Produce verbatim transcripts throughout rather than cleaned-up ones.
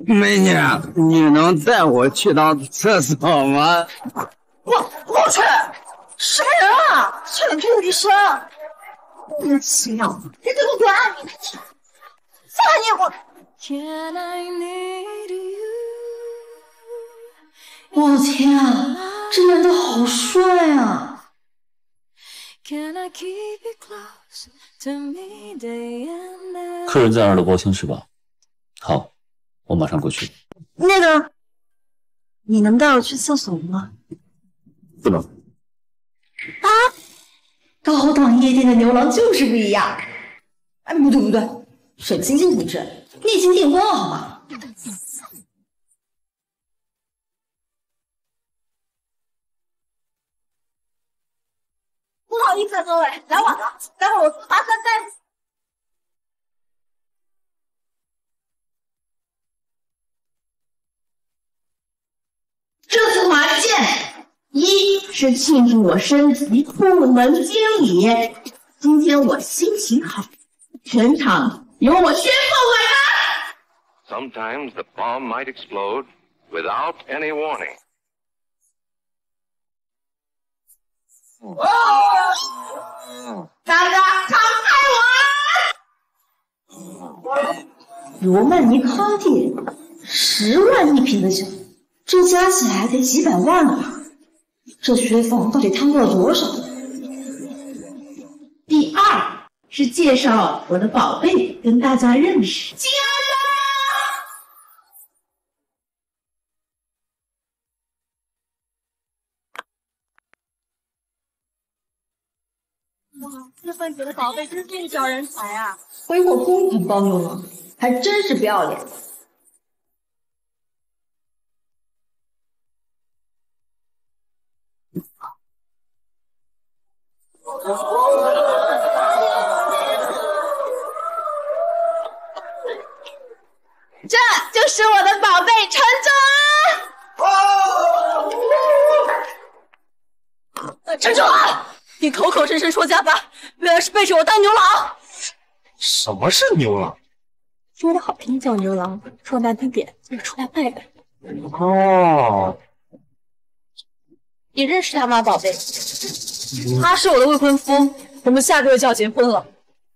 美女，你能带我去趟厕所吗？ 我我去，什么人啊？犬屁女生！莫名其妙，你对我多爱你，再你我。我的天啊，这男的好帅啊！ 客人在二楼包厢是吧？好，我马上过去。 那个，你能带我去厕所吗？ 不能。 啊！高档夜店的牛郎就是不一样。哎，不对不对，沈青青同志，你已经订婚了好吗？不好意思啊，各位，来晚了，待会儿我做爬山带。这次团建，一是庆祝我升级部门经理，今天我心情好，全场由我宣布为人。 Sometimes the bomb might explode without any warning. 大家敞开玩！罗曼尼康帝，十万一瓶的酒，这加起来得几百万了吧？这学房到底贪过了多少？第二是介绍我的宝贝跟大家认识。亲爱的！哇，这份子的宝贝真是一表人才啊！挥霍公款包邮了，还真是不要脸。这就是我的宝贝陈总安。陈总安，你口口声声说加班，原来是背着我当牛郎。 什么是牛郎？ 说的好听叫牛郎，说难听点就是出来拜拜。 哦， 你认识他吗，宝贝？他是我的未婚夫，我们下个月就要结婚了。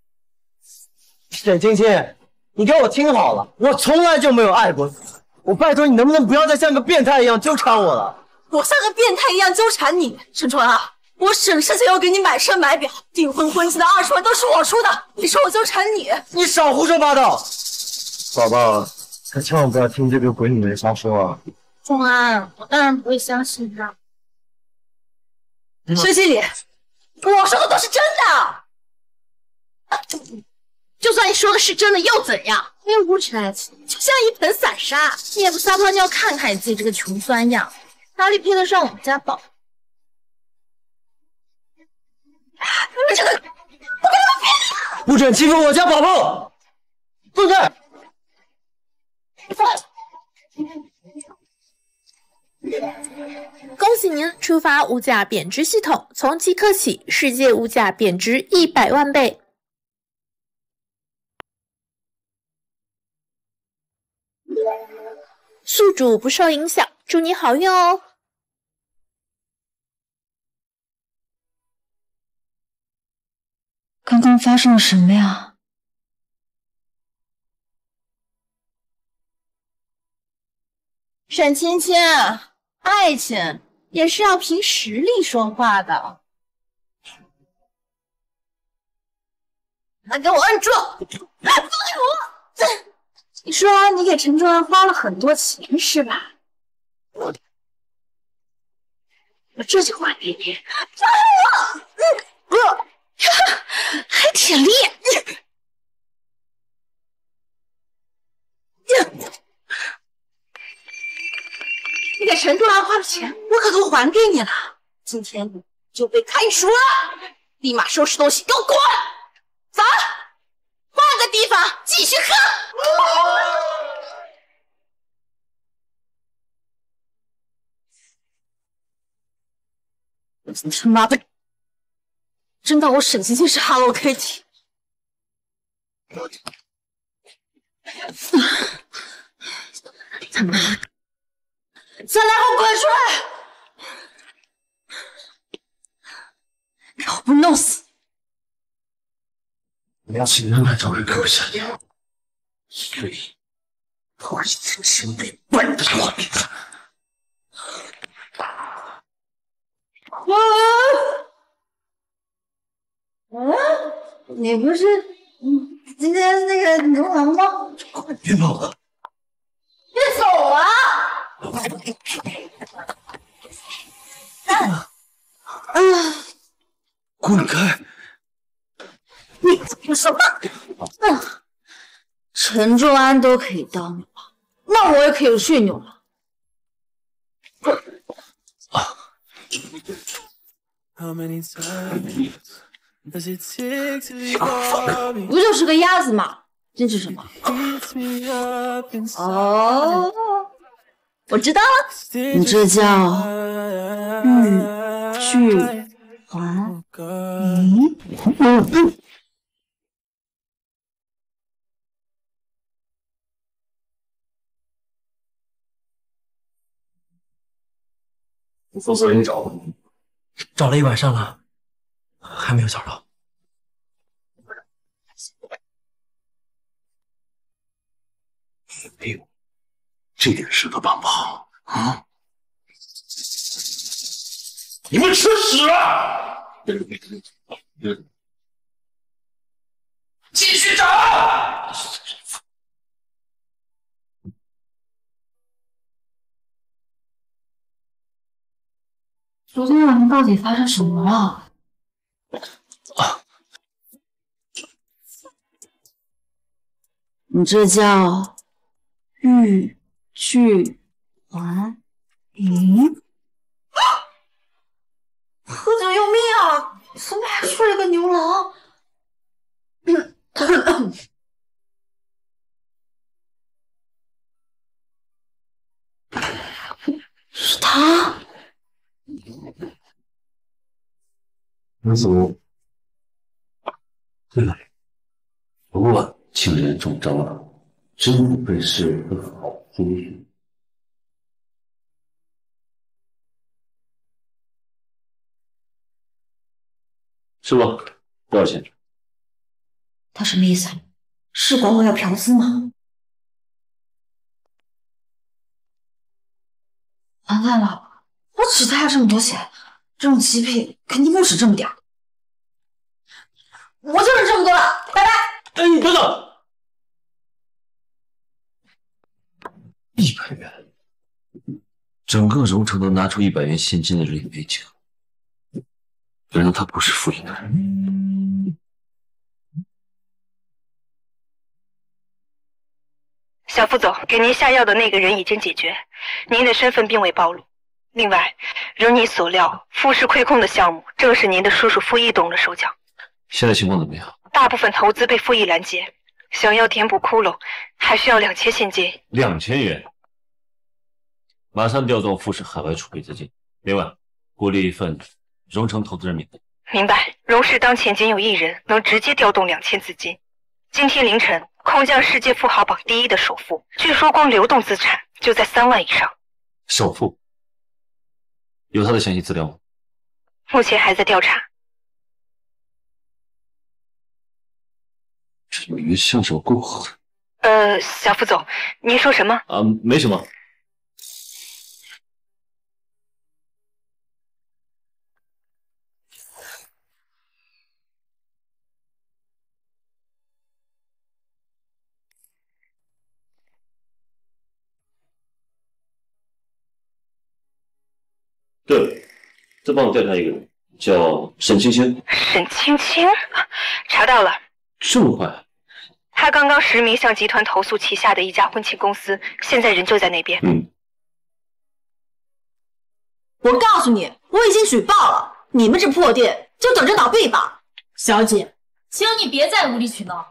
沈青青，你给我听好了，我从来就没有爱过你。我拜托你，能不能不要再像个变态一样纠缠我了？ 我像个变态一样纠缠你，陈川啊！我沈世杰要给你买车买表，订婚婚期的二十万都是我出的，你说我纠缠你？ 你少胡说八道！宝宝，可千万不要听这个鬼女人瞎说啊！ 钟安，我当然不会相信他。薛经理，我说的都是真的。就算你说的是真的又怎样？你无耻爱情就像一盆散沙，你也不撒泡尿看看你自己这个穷酸样，哪里配得上我们家宝？你们这个，我跟你们拼！ 不准欺负我家宝宝！住嘴！ 恭喜您触发物价贬值系统，从即刻起，世界物价贬值一百万倍。宿主不受影响，祝你好运哦！ 刚刚发生了什么呀？沈青青，爱情也是要凭实力说话的。来，给我摁住！放开我！你说你给陈忠安花了很多钱是吧？我这就还给你。放开我！嗯，还挺厉害。你给陈忠安花的钱，我可都还给你了。今天你就被开除了，立马收拾东西给我滚！走，换个地方继续喝。你他妈的，真当我沈青青是 Hello Kitty？ 他妈的，再来给我滚出来！给我不弄死！ 你要请人来找人给我下药，所以我一次性得办的我给他。 啊！嗯，你不是嗯今天那个牛郎吗？ 快别跑了！ 别走啊！啊！ 滚开！ 你你什么？嗯，陈仲安都可以当牛郎，那我也可以睡牛郎。 啊！ 不就是个鸭子吗？矜持什么？哦，我知道了，你这叫欲拒还迎。嗯嗯。 搜索你找我，找了一晚上了，还没有找着。哎呦，这点事都办不好啊！你们吃屎啊！继续找！ 昨天晚上到底发生什么了？ 啊！ 你这叫欲拒还迎？何等要命啊！怎么还出了个牛郎？是他。 我怎么？ 对了，不过情人中招了，真不愧是个好夫婿。是吧？多少钱？ 他什么意思？是管我要嫖资吗？完蛋了！我只带了这么多钱，这种极品肯定不止这么点儿。我就认这么多了，拜拜。 哎，你等等， 一百元，整个荣城能拿出一百元现金的人也没几个，原来他不是富裕的人。 小副总，给您下药的那个人已经解决，您的身份并未暴露。另外，如你所料，富士亏空的项目正是您的叔叔傅毅动了手脚。 现在情况怎么样？ 大部分投资被傅毅拦截，想要填补窟窿，还需要两千现金。 两千元，马上调动富士海外储备资金。另外，鼓励一份荣城投资人名单。 明白。荣氏当前仅有一人能直接调动两千资金。今天凌晨，空降世界富豪榜第一的首富，据说光流动资产就在三万以上。 首富有他的详细资料吗？ 目前还在调查。 这女人下手够狠。 呃，小副总，您说什么？ 啊，没什么。对，再帮我调查一个人，叫沈青青。 沈青青，查到了。 这么快？ 他刚刚实名向集团投诉旗下的一家婚庆公司，现在人就在那边。 嗯， 我告诉你，我已经举报了，你们这破店就等着倒闭吧。小姐，请你别再无理取闹。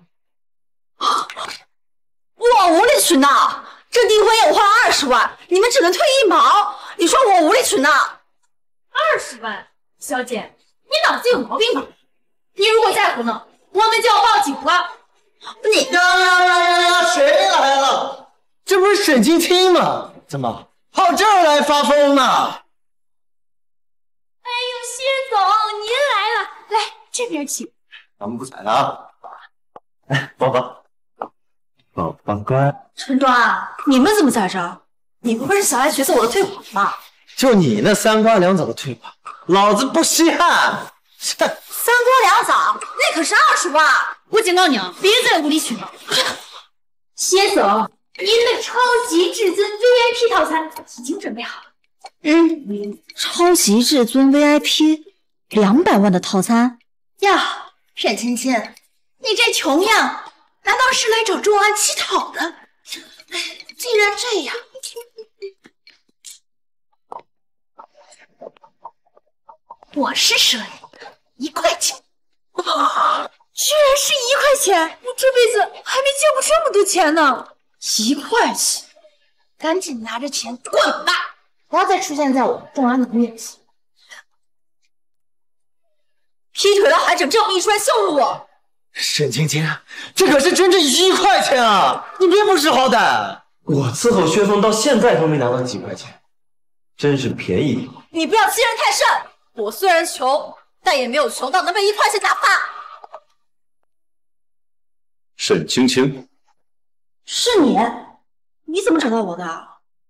我无理取闹？这订婚宴我花了二十万，你们只能退一毛，你说我无理取闹？二十万，小姐，你脑子有毛病吧？你如果再胡闹，我们就要报警了。你呀呀呀呀呀！谁来了？ 这不是沈青青吗？怎么跑这儿来发疯呢？ 哎呦，谢总您来了，来这边请。 咱们不采了啊！哎，宝宝，宝宝乖。 陈端，你们怎么在这儿？你们不是想来决策我的退款吗？ 就你那三瓜两枣的退款，老子不稀罕。 三瓜两枣，那可是二十万！我警告你啊，别再无理取闹。谢总，您的超级至尊 V I P 套餐已经准备好了。 嗯，超级至尊 V I P 两百万的套餐呀，沈青青，你这穷样，难道是来找重案乞讨的？哎，既然这样，我施舍你一块钱。 居然是一块钱！我这辈子还没见过这么多钱呢！一块钱， 赶紧拿着钱滚吧！不要再出现在我重安的面前。 劈腿了还整这种一出来羞辱我！ 沈青青，这可是真正一块钱啊！你别不识好歹！我伺候薛峰到现在都没拿到几块钱，真是便宜。 你不要欺人太甚！我虽然穷，但也没有穷到能被一块钱打发。 沈青青， 是你？你怎么找到我的？呀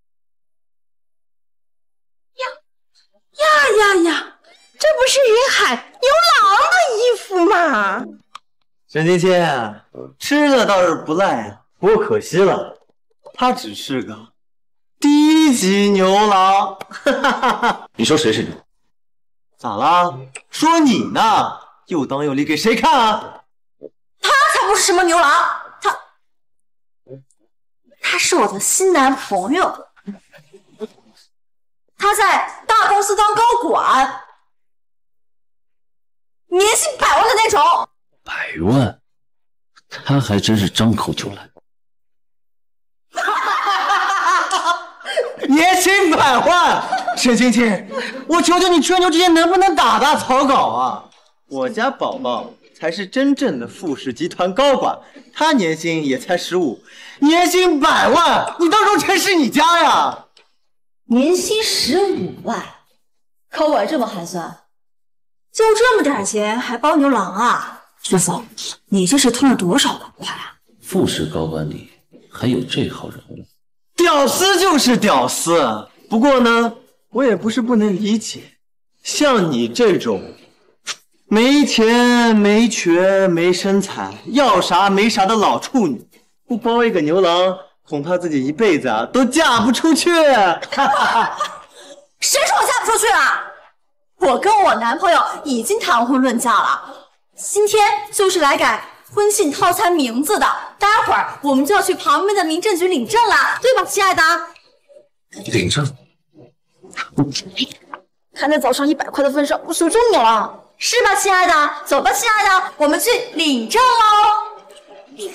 呀呀呀！这不是云海牛郎的衣服吗？ 沈青青，吃的倒是不赖啊，不过可惜了，他只是个低级牛郎。 你说谁是牛？ 咋啦？说你呢，又当又立给谁看啊？ 他才不是什么牛郎，他他是我的新男朋友，他在大公司当高管，年薪百万的那种。 百万？他还真是张口就来。 年薪百万，沈青青，我求求你吹牛之前能不能打打草稿啊？我家宝宝才是真正的富士集团高管，他年薪也才十五，年薪百万，你到时候谁是你家呀？ 年薪十五万，高管这么寒酸，就这么点钱还包牛郎啊？薛峰，你这是吞了多少碗筷啊？ 富士高管里还有这号人物？ 屌丝就是屌丝，不过呢，我也不是不能理解，像你这种没钱没权没身材，要啥没啥的老处女，不包一个牛郎，恐怕自己一辈子啊都嫁不出去。 谁说我嫁不出去啊？我跟我男朋友已经谈婚论嫁了，今天就是来改婚庆套餐名字的，待会儿我们就要去旁边的民政局领证了，对吧，亲爱的？ 领证？ 看在早上一百块的份上，我求求你了，是吧，亲爱的？走吧，亲爱的，我们去领证喽。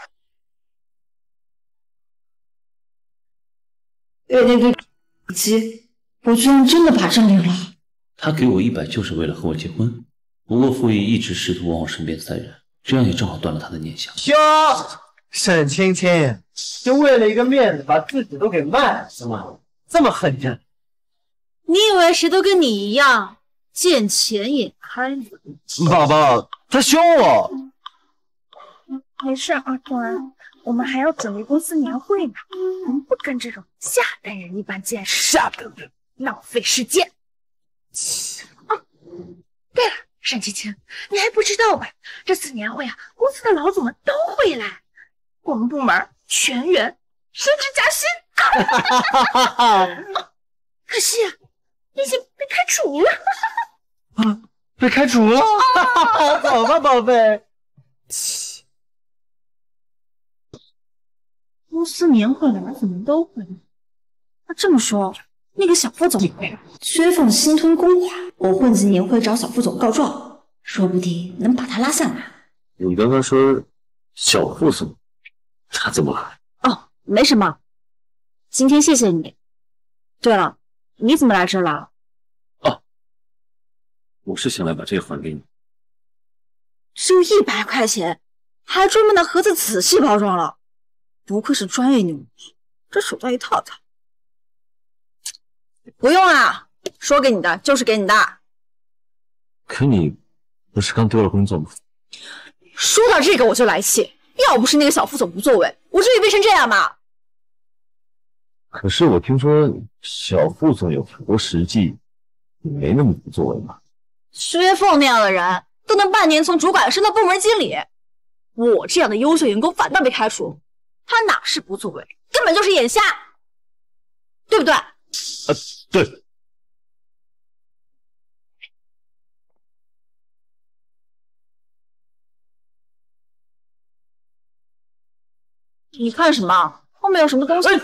对对对，鸡，我居然真的把证领了。 他给我一百就是为了和我结婚，不过傅毅一直试图往我身边塞人，这样也正好断了他的念想。 哟，沈青青，就为了一个面子，把自己都给卖了是吗？这么狠人？ 你以为谁都跟你一样，见钱眼开吗？ 宝宝，他凶我。 没事啊，东安，我们还要准备公司年会呢，我们不跟这种下等人一般见识， 下等人， 浪费时间。啊，对了，沈青青，你还不知道吧？这次年会啊，公司的老总们都会来，我们部门全员升职加薪。可惜啊，你已经被开除了。 啊，被开除了？好吧，宝贝。 公司年会老总们都会来，那这么说，那个小副总也会？薛凤心吞公款，我混进年会找小副总告状，说不定能把他拉下来。 你刚刚说小副总，他怎么了？ 哦，没什么。今天谢谢你。对了，你怎么来这了？ 哦，我是想来把这个还给你。 就一百块钱，还专门拿盒子仔细包装了，不愧是专业牛。 这手段一套套。不用啊，说给你的就是给你的。 可你不是刚丢了工作吗？ 说到这个我就来气，要不是那个小副总不作为，我至于变成这样吗？ 可是我听说小副总有很多实际，没那么不作为嘛。 薛凤那样的人都能半年从主管升到部门经理，我这样的优秀员工反倒被开除，他哪是不作为，根本就是眼瞎，对不对？ 啊，对。 你看什么？后面有什么东西？哎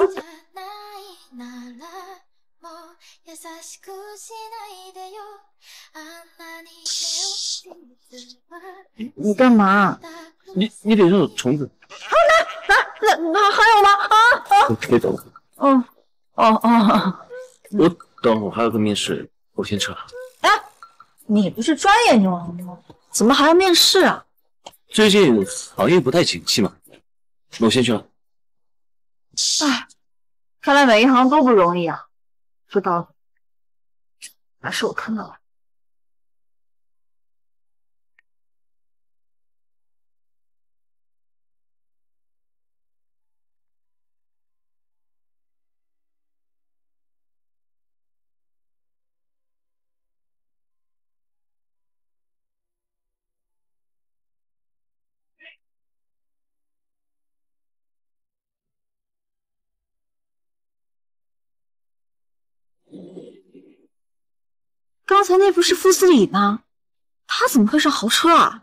你干嘛？ 你你脸上有虫子。 啊，那那那那还有吗？啊啊！ 可以走了。 嗯，哦哦。 我等会儿还有个面试，我先撤了。 哎，你不是专业牛郎吗？怎么还要面试啊？ 最近行业不太景气嘛，我先去了。 哎，看来每一行都不容易啊。知道了，还是我看到了。刚才那不是傅斯里吗？他怎么会上豪车啊？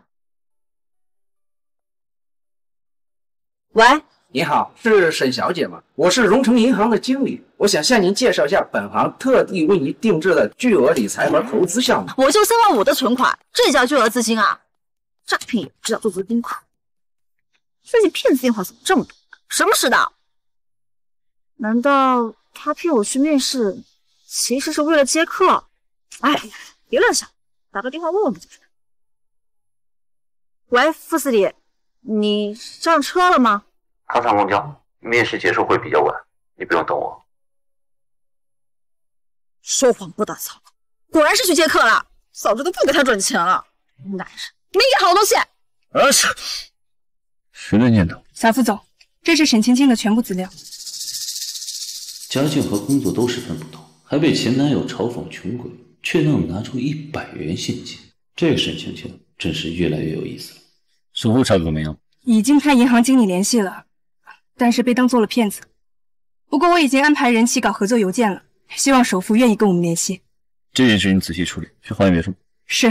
喂， 你好，是沈小姐吗？我是荣成银行的经理，我想向您介绍一下本行特地为您定制的巨额理财和投资项目。 我就三万五的存款，这叫巨额资金啊？诈骗也不知道做做功课。最近骗子电话怎么这么多？什么世道？难道他骗我去面试，其实是为了接客？哎，别乱想，打个电话问问不就知道。喂，傅斯里，你上车了吗？ 刚上公交，面试结束会比较晚，你不用等我。 说谎不打草稿，果然是去接客了。早知道不给他转钱了。男人没个好东西。 啊是，谁的念头？ 小副总，这是沈青青的全部资料。 家境和工作都十分普通，还被前男友嘲讽穷鬼，却能拿出一百元现金。这个沈青青真是越来越有意思了。 首付查的怎么样？ 已经派银行经理联系了，但是被当做了骗子。不过我已经安排人起稿合作邮件了，希望首富愿意跟我们联系。 这件事你仔细处理，去华远别墅。 是。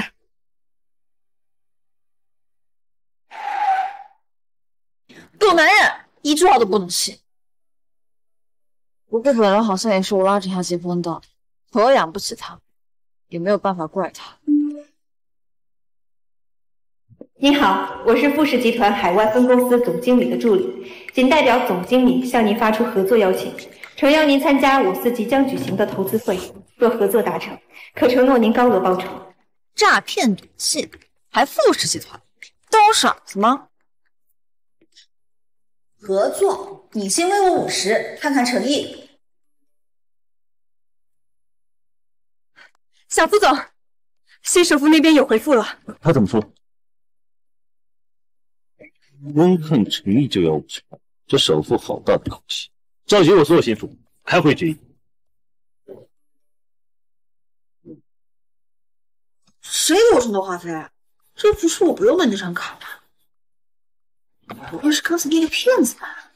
狗男人，一句话都不能信。不过本人好像也是我拉着他结婚的，我又养不起他，也没有办法怪他。 您好，我是富士集团海外分公司总经理的助理，仅代表总经理向您发出合作邀请，诚邀您参加我司即将举行的投资会。若合作达成，可承诺您高额报酬。 诈骗短信，还富士集团，当我傻子吗？ 合作，你先为我五十，看看诚意。 小副总，新首富那边有回复了。 他怎么说？温看诚意就要五十万，这首富好大的口气！召集我所有心腹，开会决议。 谁给我这么多话费？这不是我不用的那张卡吗？不会是刚才那个骗子吧？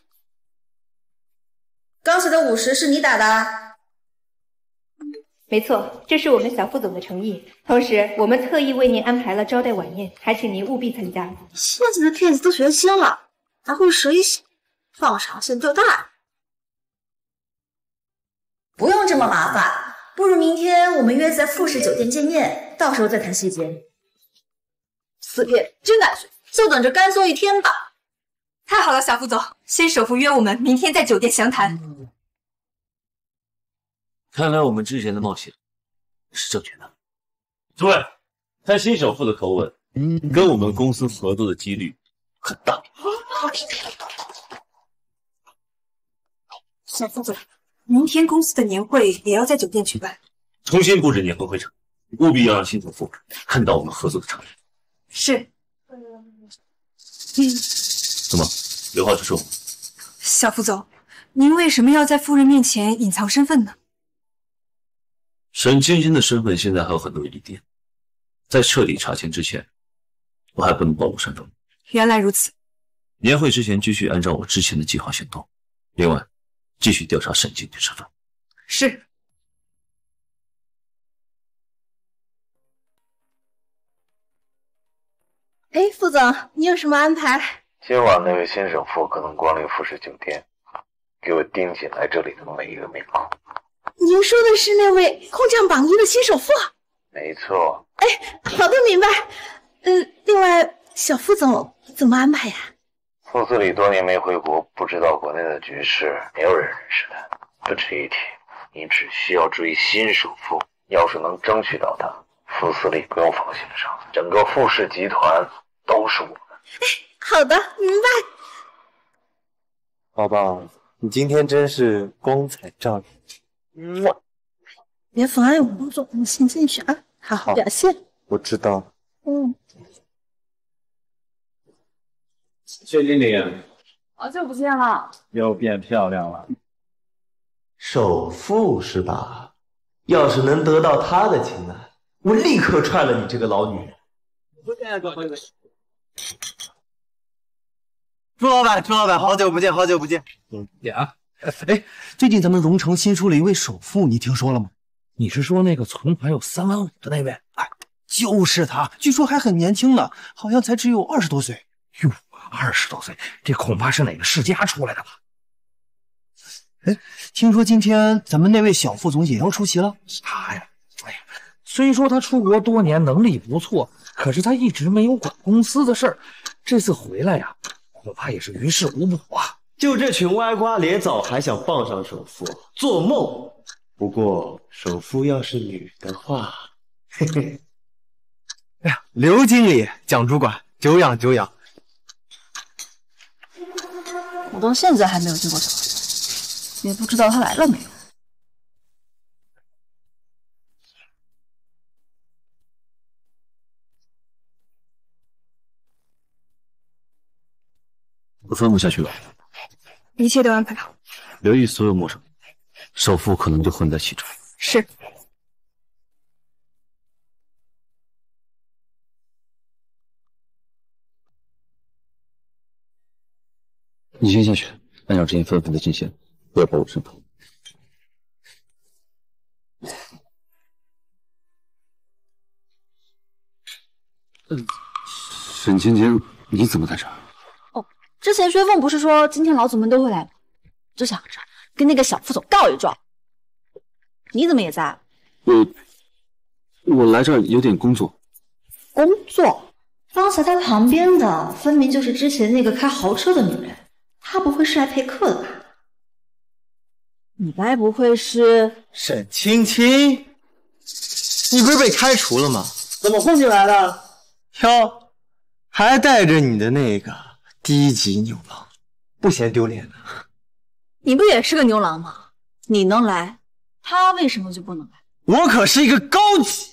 刚才的五十是你打的？ 没错，这是我们小副总的诚意。同时，我们特意为您安排了招待晚宴，还请您务必参加。 现在的骗子都学精了，还会蛇形，放长线钓大。 不用这么麻烦，不如明天我们约在富士酒店见面，到时候再谈细节。 此骗真敢睡，就等着干坐一天吧。 太好了，小副总，新首富约我们明天在酒店详谈。 看来我们之前的冒险是正确的。 诸位，看新首富的口吻，跟我们公司合作的几率很大。 小副总，明天公司的年会也要在酒店举办， 重新布置年会会场，务必要让新总副看到我们合作的诚意。 是。 嗯，怎么有话直说？ 小副总，您为什么要在夫人面前隐藏身份呢？ 沈清清的身份现在还有很多疑点，在彻底查清之前，我还不能暴露身份。 原来如此。 年会之前继续按照我之前的计划行动，另外继续调查沈清清身份。 是。 哎，副总，你有什么安排？ 今晚那位新首富可能光临富士酒店，给我盯紧来这里的每一个面孔。 您说的是那位空降榜一的新首富？ 没错。 哎，好的，明白。嗯、呃，另外，小副总怎么安排呀？ 傅斯里多年没回国，不知道国内的局势，没有人认识他。不值一提，你只需要追新首富，要是能争取到他，傅斯里不用放心上，整个傅氏集团都是我的。 哎，好的，明白。 宝宝，你今天真是光彩照人。哇！ 别妨碍我工作，你先进去啊，好好表现。 我知道。 嗯。 薛经理， 好久不见了， 又变漂亮了。 首富是吧？要是能得到他的青睐，我立刻踹了你这个老女人。朱老板，朱老板，好久不见，好久不见。 嗯呀，哎，最近咱们荣城新出了一位首富，你听说了吗？你是说那个存款有三万五的那位？哎，就是他，据说还很年轻呢，好像才只有二十多岁。哟，二十多岁，这恐怕是哪个世家出来的吧？哎，听说今天咱们那位小副总也要出席了。他呀，哎呀，虽说他出国多年，能力不错，可是他一直没有管公司的事儿。这次回来呀，恐怕也是于事无补啊！ 就这群歪瓜裂枣还想傍上首富，做梦！不过首富要是女的话，嘿嘿。哎呀，刘经理、蒋主管，久仰久仰。 我到现在还没有见过小富，也不知道他来了没有。 我吩咐下去吧， 一切都安排好， 留意所有陌生人，首富可能就混在其中。 是。 你先下去，按照之前吩咐的进行，不要暴露身份。嗯，沈清清，你怎么在这儿？ 哦，之前薛凤不是说今天老总们都会来吗？就想着跟那个小副总告一状。你怎么也在？ 我我来这儿有点工作。 工作？刚才他旁边的分明就是之前那个开豪车的女人。他不会是来陪客的吧？你该不会是沈清清？你不是被开除了吗？怎么混进来的？哟，还带着你的那个低级牛郎，不嫌丢脸的？ 你不也是个牛郎吗？你能来，他为什么就不能来？ 我可是一个高级，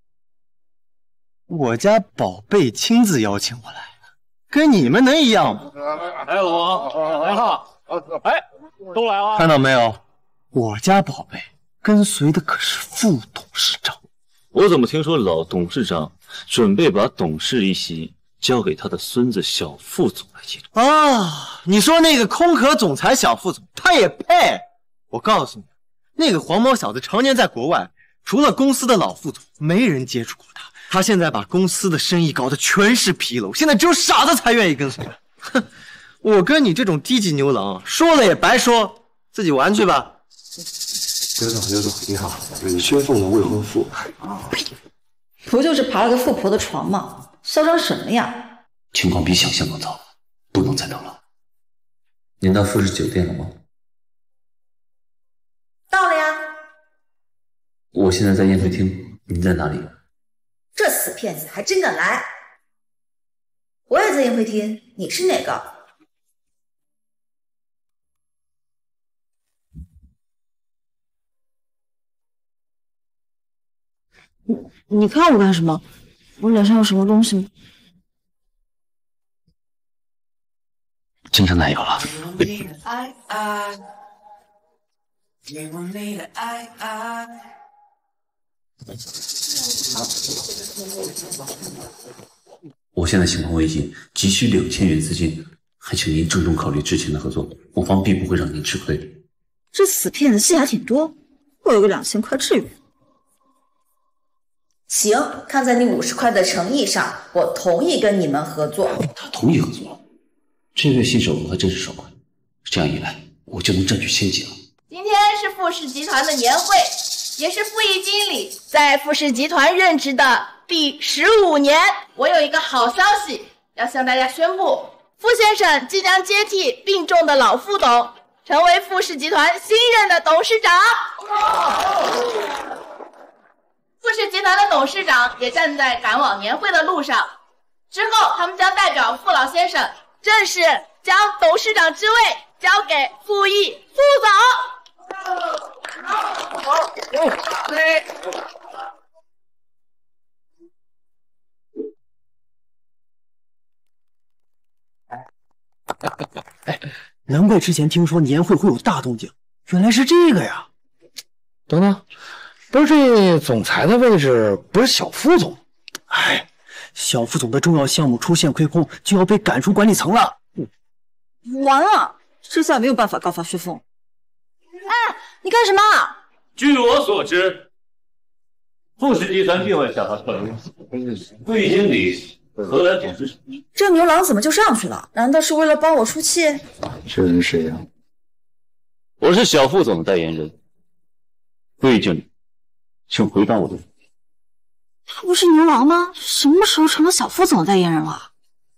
我家宝贝亲自邀请我来。跟你们能一样吗？ 哎，老王，来了！哎，都来了， 看到没有？我家宝贝跟随的可是副董事长。 我怎么听说老董事长准备把董事一席交给他的孙子小副总来接管啊？你说那个空壳总裁小副总，他也配？我告诉你，那个黄毛小子常年在国外，除了公司的老副总，没人接触过他。他现在把公司的生意搞得全是纰漏，现在只有傻子才愿意跟随他。哼，我跟你这种低级牛郎说了也白说，自己玩去吧。 刘总，刘总你好，我是薛凤的未婚夫。 不就是爬了个富婆的床吗？嚣张什么呀？ 情况比想象更糟，不能再等了。您到富士酒店了吗？ 到了呀。 我现在在宴会厅，您在哪里？ 这死骗子还真敢来！我也在宴会厅，你是哪个？ 你看我干什么？我脸上有什么东西吗？ 真正男友了。我现在情况危急，急需两千元资金，还请您郑重考虑之前的合作，我方必不会让您吃亏的。 这死骗子戏还挺多，我有个两千块至于？ 行，看在你五十块的诚意上，我同意跟你们合作。 他同意合作，这位新首富还真是爽快，这样一来，我就能占据先机了。 今天是富士集团的年会，也是傅毅经理在富士集团任职的第十五年。我有一个好消息要向大家宣布，傅先生即将接替病重的老副董，成为富士集团新任的董事长。富士集团的董事长也站在赶往年会的路上，之后他们将代表傅老先生正式将董事长之位交给傅毅副总。 哎，难怪之前听说年会会有大动静，原来是这个呀！ 等等，不是这总裁的位置不是小副总？ 哎，小副总的重要项目出现亏空，就要被赶出管理层了。 嗯、完了，这下没有办法告发薛峰。哎，你干什么？ 据我所知，富士集团并未向他透露，傅毅经理何来董事长？ 这牛郎怎么就上去了？难道是为了帮我出气？ 这人谁呀？ 我是小副总的代言人，傅毅经理，请回答我的问题。 他不是牛郎吗？什么时候成了小副总的代言人了？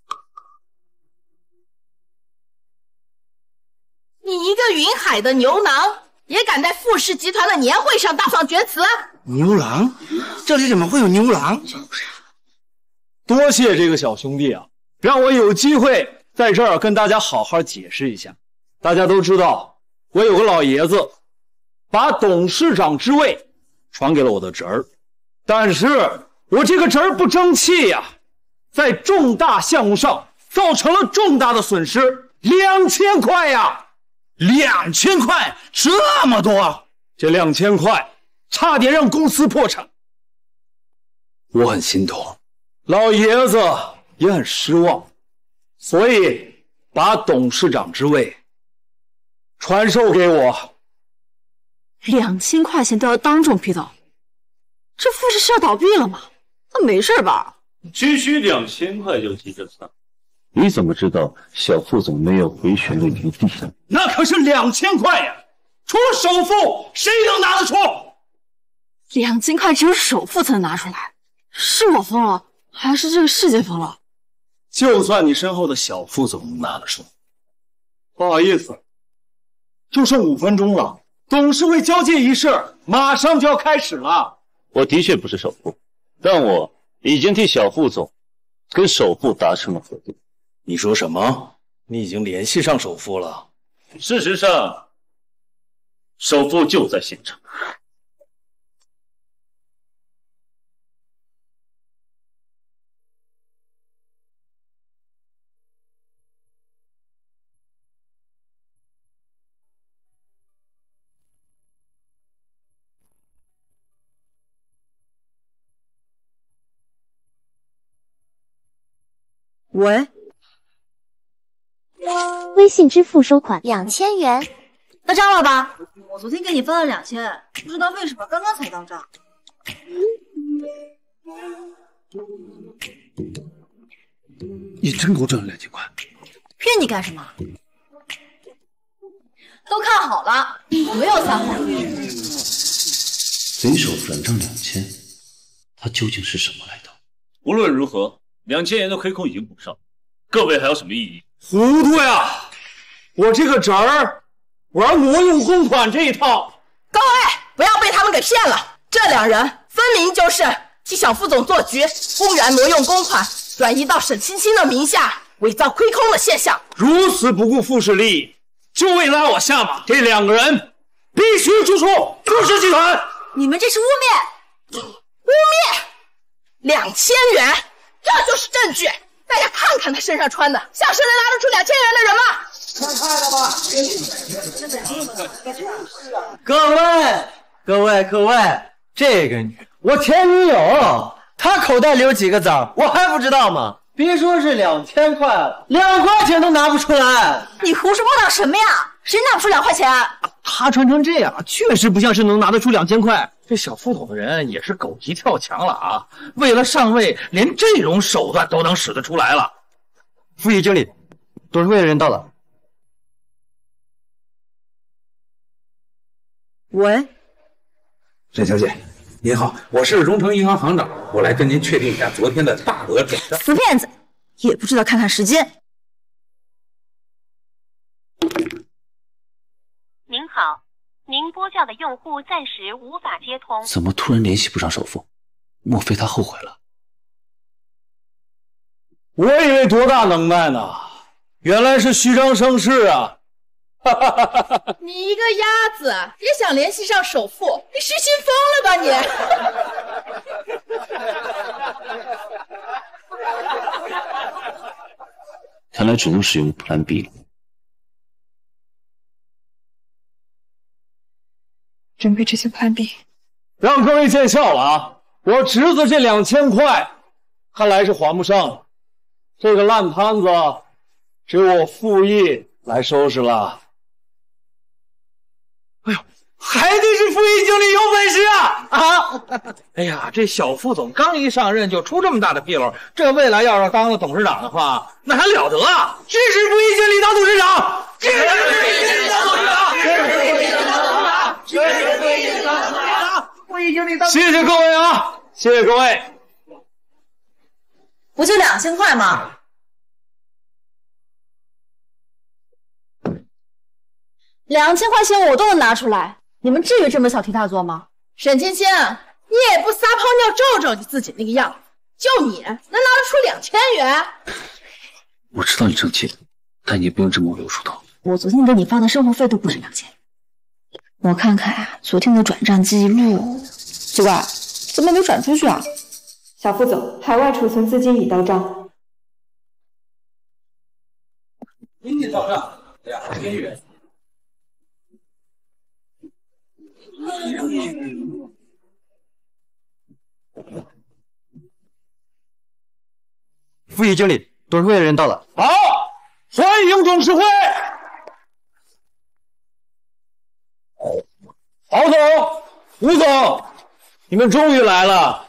你一个云海的牛郎，也敢在富士集团的年会上大放厥词？ 牛郎？这里怎么会有牛郎？ 多谢这个小兄弟啊，让我有机会在这儿跟大家好好解释一下。大家都知道，我有个老爷子把董事长之位传给了我的侄儿，但是我这个侄儿不争气呀、啊，在重大项目上造成了重大的损失，两千块呀！两千块，这么多！这两千块差点让公司破产，我很心痛，老爷子也很失望，所以把董事长之位传授给我。 两千块钱都要当众批斗，这富士是要倒闭了吗？那没事吧？ 区区两千块就急着算，你怎么知道小副总没有回旋的余地？ 那可是两千块呀！除了首富，谁能拿得出？ 两千块只有首富才能拿出来，是我疯了，还是这个世界疯了？ 就算你身后的小副总拿得出。不好意思，就剩五分钟了，董事会交接仪式马上就要开始了。 我的确不是首富，但我已经替小副总跟首富达成了合作。 你说什么？你已经联系上首富了？ 事实上，首富就在现场。 喂， 微信支付收款两千元， 到账了吧？我昨天给你发了两千，不知道为什么刚刚才到账。 你真给我赚了两千块？ 骗你干什么？都看好了，我没有撒谎。 随手转账两千，他究竟是什么来头？ 无论如何，两千元的亏空已经补上，各位还有什么异议？ 糊涂呀！我这个侄儿玩挪用公款这一套， 各位不要被他们给骗了。这两人分明就是替小副总做局，公然挪用公款，转移到沈青青的名下，伪造亏空的现象。 如此不顾富士利益，就为拉我下马，这两个人必须逐出富士集团。 你们这是污蔑！ 蔑！两千元，这就是证据。大家看看他身上穿的，像是能拿得出两千元的人吗？ 各位，各位，各位，这个女，我前女友，她口袋里有几个子儿，我还不知道吗？别说是两千块了，两块钱都拿不出来。 你胡说八道什么呀？谁拿不出两块钱？ 他穿成这样，确实不像是能拿得出两千块。这小副统的人也是狗急跳墙了啊！为了上位，连这种手段都能使得出来了。 副议经理，董事会的人到了。 喂， 沈小姐，您好，我是荣成银行行长，我来跟您确定一下昨天的大额转账。 死骗子，也不知道看看时间。 您好，您拨叫的用户暂时无法接通。 怎么突然联系不上首富？莫非他后悔了？ 我以为多大能耐呢，原来是虚张声势啊！ 你一个鸭子也想联系上首富，你失心疯了吧你！看来只能使用 Plan B 了。 准备执行 Plan B， 让各位见笑了啊！我侄子这两千块，看来是还不上了。这个烂摊子，只有我傅毅来收拾了。 哎呦，还得是副议经理有本事啊！啊！哎呀，这小副总刚一上任就出这么大的纰漏，这未来要是当了董事长的话，那还了得啊！支持副议经理当董事长，支持副议经理当董事长，支持副议经理当董事长，支持副议经理当董事长，副议经理当。 谢谢各位啊！谢谢各位。 不就两千块吗？两千块钱我都能拿出来，你们至于这么小题大做吗？ 沈青青，你也不撒泡尿照照你自己那个样子，就你能拿得出两千元？ 我知道你生气了，但也不用这么有数头。 我昨天给你发的生活费都不止两千，我看看啊，昨天的转账记录，奇怪，怎么没转出去啊？ 小副总，海外储存资金已到账。 您已到账两千元。 副议经理，董事会的人到了。 好，欢迎董事会。郝总、吴总，你们终于来了。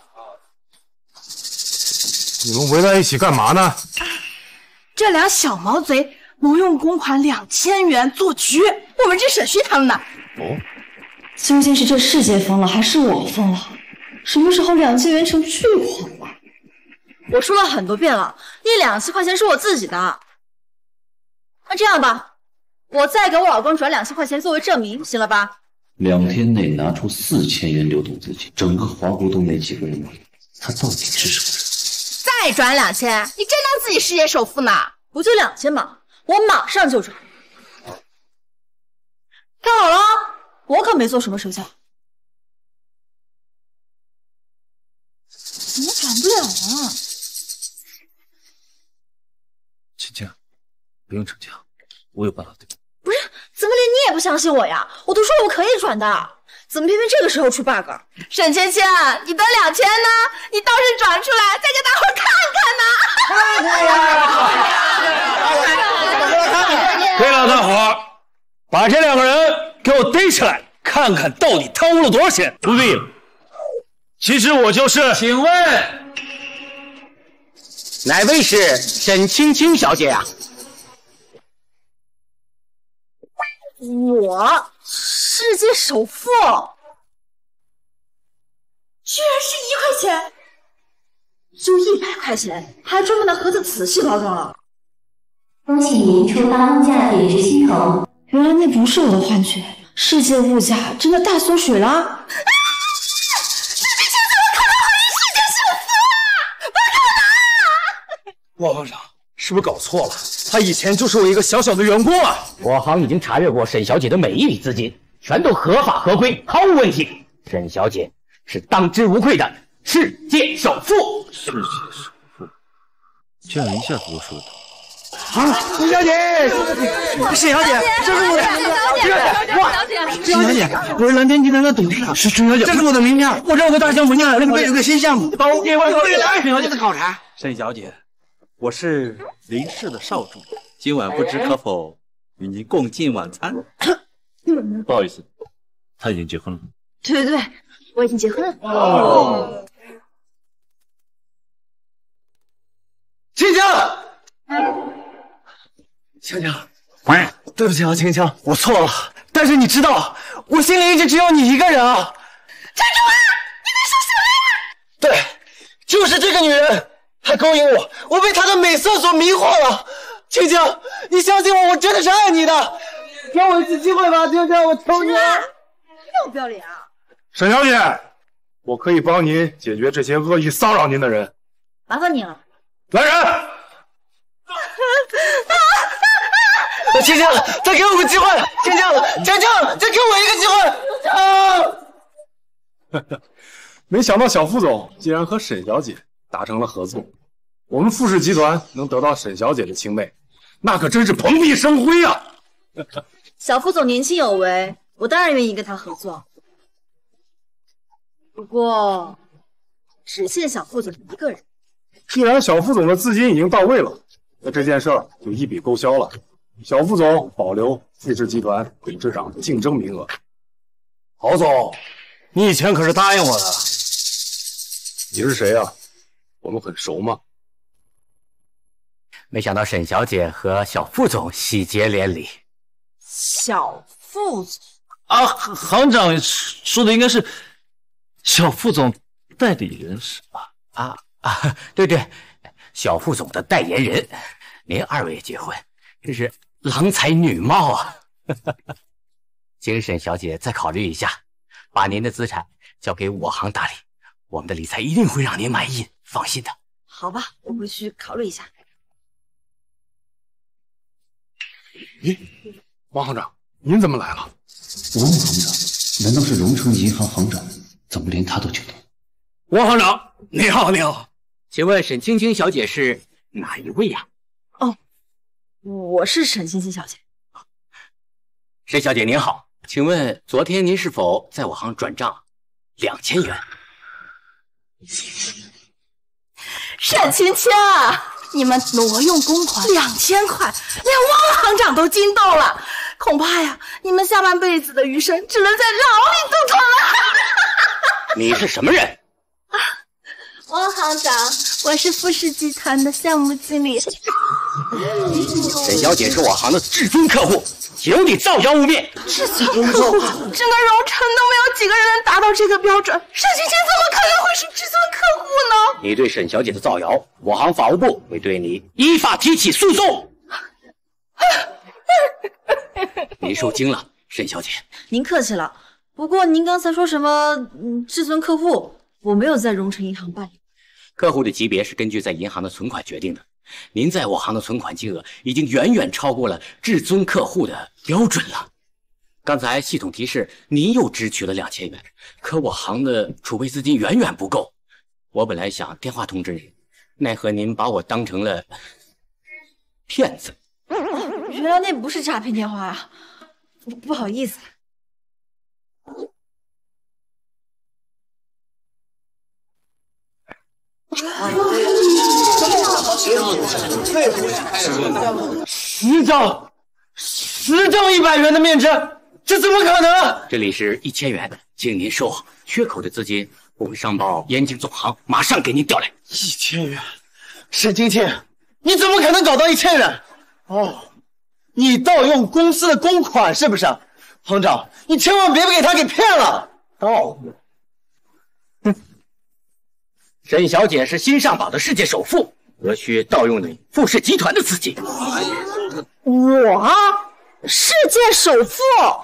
你们围在一起干嘛呢？ 这俩小毛贼挪用公款两千元做局，我们这审讯他们呢。 哦， 究竟是这世界疯了，还是我疯了？什么时候两千元成巨款了？我说了很多遍了，那两千块钱是我自己的。那这样吧，我再给我老公转两千块钱作为证明，行了吧？ 两天内拿出四千元流动资金，整个华国都没几个人会，他到底是什么人？ 再转两千，你真当自己世界首富呢？ 不就两千吗？我马上就转。看好了，我可没做什么手脚。怎么转不了啊？ 请假，不用逞强，我有办法对付。 不是，怎么连你也不相信我呀？我都说我可以转的，怎么偏偏这个时候出 bug？ 沈芊芊，你的两千呢？你倒是转出来，再给大伙看看呢！对了，大伙，把这两个人给我逮起来，看看到底贪污了多少钱。不必了，其实我就是…… 请问哪位是沈青青小姐啊？ 我世界首富，居然是一块钱，就一百块钱，还专门的盒子仔细包装了。 恭喜您触发物价贬值系统。 原来那不是我的幻觉，世界物价真的大缩水了。啊！世界现在我看到我是世界首富了，我靠哪！ 王行长是不是搞错了？他以前就是我一个小小的员工啊！ 我行已经查阅过沈小姐的每一笔资金，全都合法合规，毫无问题。沈小姐是当之无愧的世界首富。 世界首富，这样一下子都说得到。 啊，沈小姐，沈小姐，这是我的名片。哇，沈小姐，我是蓝天集团的董事长。是沈小姐，这是我的名片。我这有个大项目，你俩那边有个新项目，把我给我给来。沈小姐的考察。 沈小姐，我是林氏的少主，今晚不知可否与您共进晚餐？ 不好意思，他已经结婚了。 对对对，我已经结婚了。 哦，青青，青青，对不起啊，青青，我错了。但是你知道，我心里一直只有你一个人啊。 站住啊！你在说什么呀？ 对，就是这个女人，她勾引我，我被她的美色所迷惑了。青青，你相信我，我真的是爱你的，给我一次机会吧，青青，我求你了。 要不要脸啊？ 沈小姐，我可以帮您解决这些恶意骚扰您的人。 麻烦你了。 来人！ 青青，再给我个机会！青青，青青，再给我一个机会！啊！ 没想到小副总竟然和沈小姐达成了合作，我们富氏集团能得到沈小姐的青睐，那可真是蓬荜生辉啊！ 小副总年轻有为，我当然愿意跟他合作。不过，只限小副总一个人。 既然小副总的资金已经到位了，那这件事儿就一笔勾销了。小副总保留富氏集团董事长竞争名额。 郝总，你以前可是答应我的。 你是谁啊？我们很熟吗？ 没想到沈小姐和小副总喜结连理。 小副总啊，行长说的应该是小副总代理人是吧？ 啊啊，对对，小副总的代言人。您二位结婚，真是郎才女貌啊！请沈小姐再考虑一下，把您的资产交给我行打理，我们的理财一定会让您满意，放心的。 好吧，我回去考虑一下。 咦，王行长，您怎么来了？ 王行长，难道是荣成银行行长？怎么连他都知道？ 王行长，你好，你好，请问沈青青小姐是哪一位呀、 啊？哦，我是沈青青小姐。 沈小姐您好，请问昨天您是否在我行转账两千元？ 沈青青，你们挪用公款两千块，连汪行长都惊动了，恐怕呀，你们下半辈子的余生只能在牢里度过了。 你是什么人？ 啊，汪行长，我是富氏集团的项目经理。 沈小姐是我行的至尊客户，有你造谣污蔑。 至尊客户，整个荣城都没有几个人能达到这个标准，沈青青怎么可能会是至尊客户呢？ 你对沈小姐的造谣，我行法务部会对你依法提起诉讼。您受惊了，沈小姐。 您客气了。不过您刚才说什么嗯至尊客户？我没有在荣城银行办理。 客户的级别是根据在银行的存款决定的。您在我行的存款金额已经远远超过了至尊客户的标准了。刚才系统提示您又支取了两千元，可我行的储备资金远远不够。我本来想电话通知您，奈何您把我当成了骗子。 原来那不是诈骗电话啊，不不好意思。 十张，十张一百元的面值，这怎么可能？ 这里是一千元，请您收好。缺口的资金我会上报燕京总行，马上给您调来。 一千元，沈青青，你怎么可能搞到一千元？哦，你盗用公司的公款是不是？行长，你千万别给他给骗了。盗用。 沈小姐是新上榜的世界首富，何须盗用你富氏集团的资金？ 我世界首富，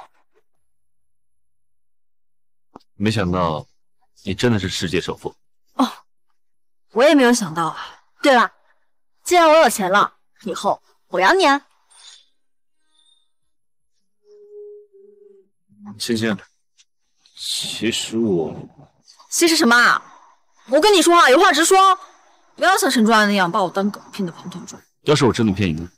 没想到你真的是世界首富哦！我也没有想到啊。对了，既然我有钱了，以后我养你啊！ 青青，其实我其实什么啊？ 我跟你说啊，有话直说，不要像陈庄那样把我当狗骗得蓬头转。 要是我真的骗你呢？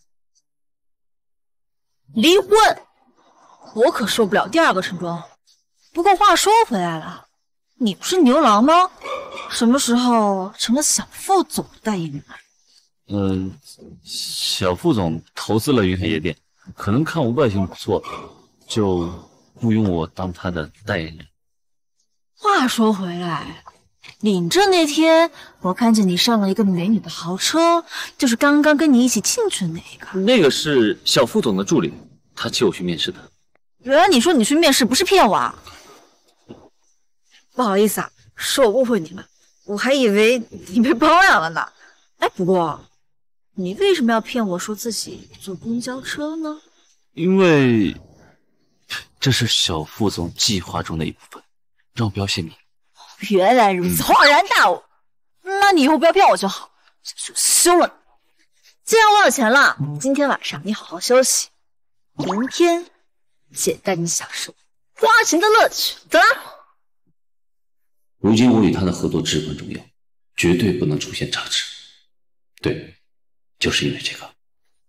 离婚，我可受不了第二个陈庄。不过话说回来了，你不是牛郎吗？什么时候成了小副总的代言人啊？ 嗯、呃，小副总投资了云海夜店，可能看我外形不错，就雇佣我当他的代言人。 话说回来，领证那天我看见你上了一个美女的豪车，就是刚刚跟你一起进去的那一个。 那个是小副总的助理，他请我去面试的。 原来你说你去面试不是骗我啊？不好意思啊，是我误会你了，我还以为你被包养了呢。哎，不过你为什么要骗我说自己坐公交车呢？ 因为这是小副总计划中的一部分，让我不要泄密。 原来如此，恍然大悟。那你以后不要骗我就好，休了。既然我有钱了，今天晚上你好好休息，明天姐带你享受花钱的乐趣。走啦。 如今我与他的合作至关重要，绝对不能出现差池。对，就是因为这个。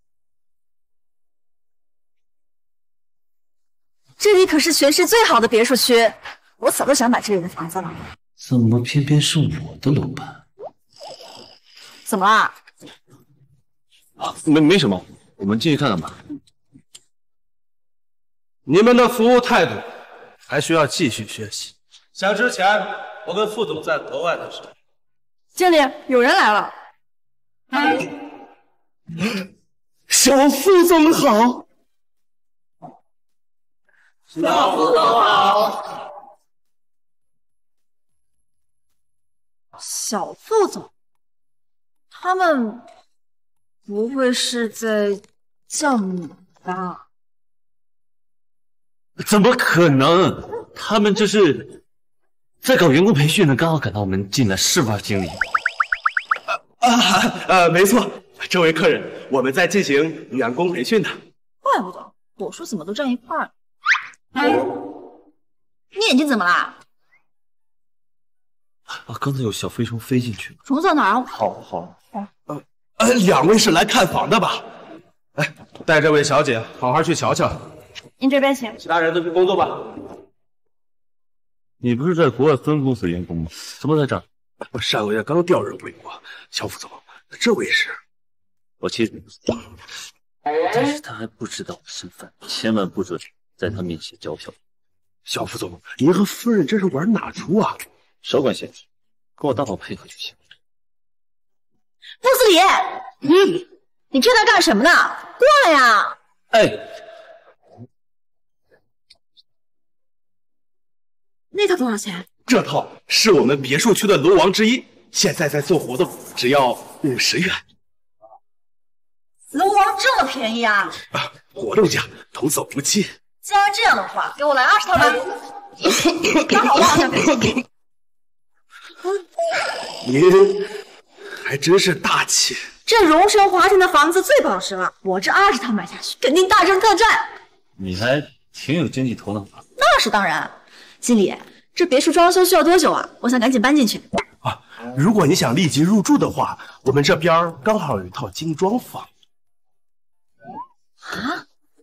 这里可是全市最好的别墅区，我早就想买这里的房子了。 怎么偏偏是我的楼盘？ 怎么啦？ 啊，没没什么，我们进去看看吧。 你们的服务态度还需要继续学习。像之前我跟副总在国外的时候， 经理，有人来了。 小副总好， 小副总好。 小副总，他们不会是在叫你吧？ 怎么可能？他们这是在搞员工培训呢，刚好赶到我们进来，是吧，经理？ 啊，呃，没错，这位客人，我们在进行员工培训的。 怪不得，我说怎么都站一块儿。哎，你眼睛怎么啦？ 啊，刚才有小飞虫飞进去。 虫子在哪儿？ 好，好。 呃呃，两位是来看房的吧？哎，带这位小姐好好去瞧瞧。 您这边请。 其他人都去工作吧。 你不是在国外分公司员工吗？怎么在这儿？ 我上个月刚调任回国。小副总，这位是我妻子，但是他还不知道我身份，千万不准在他面前叫嚣。 小副总，您和夫人这是玩哪出啊？ 少管闲事，跟我当好配合就行。 穆斯里，嗯，你这在干什么呢？过来呀！ 哎， 那套多少钱？ 这套是我们别墅区的楼王之一，现在在做活动，只要五十元。 楼王这么便宜啊？ 啊，活动价童叟无欺。 既然这样的话，给我来二十套吧。刚好我好像没。 您还真是大气。 这荣升华庭的房子最保值了，我这二十套买下去，肯定大挣特赚。 你还挺有经济头脑的。 那是当然。经理，这别墅装修需要多久啊？我想赶紧搬进去。 啊，如果你想立即入住的话，我们这边刚好有一套精装房。 啊？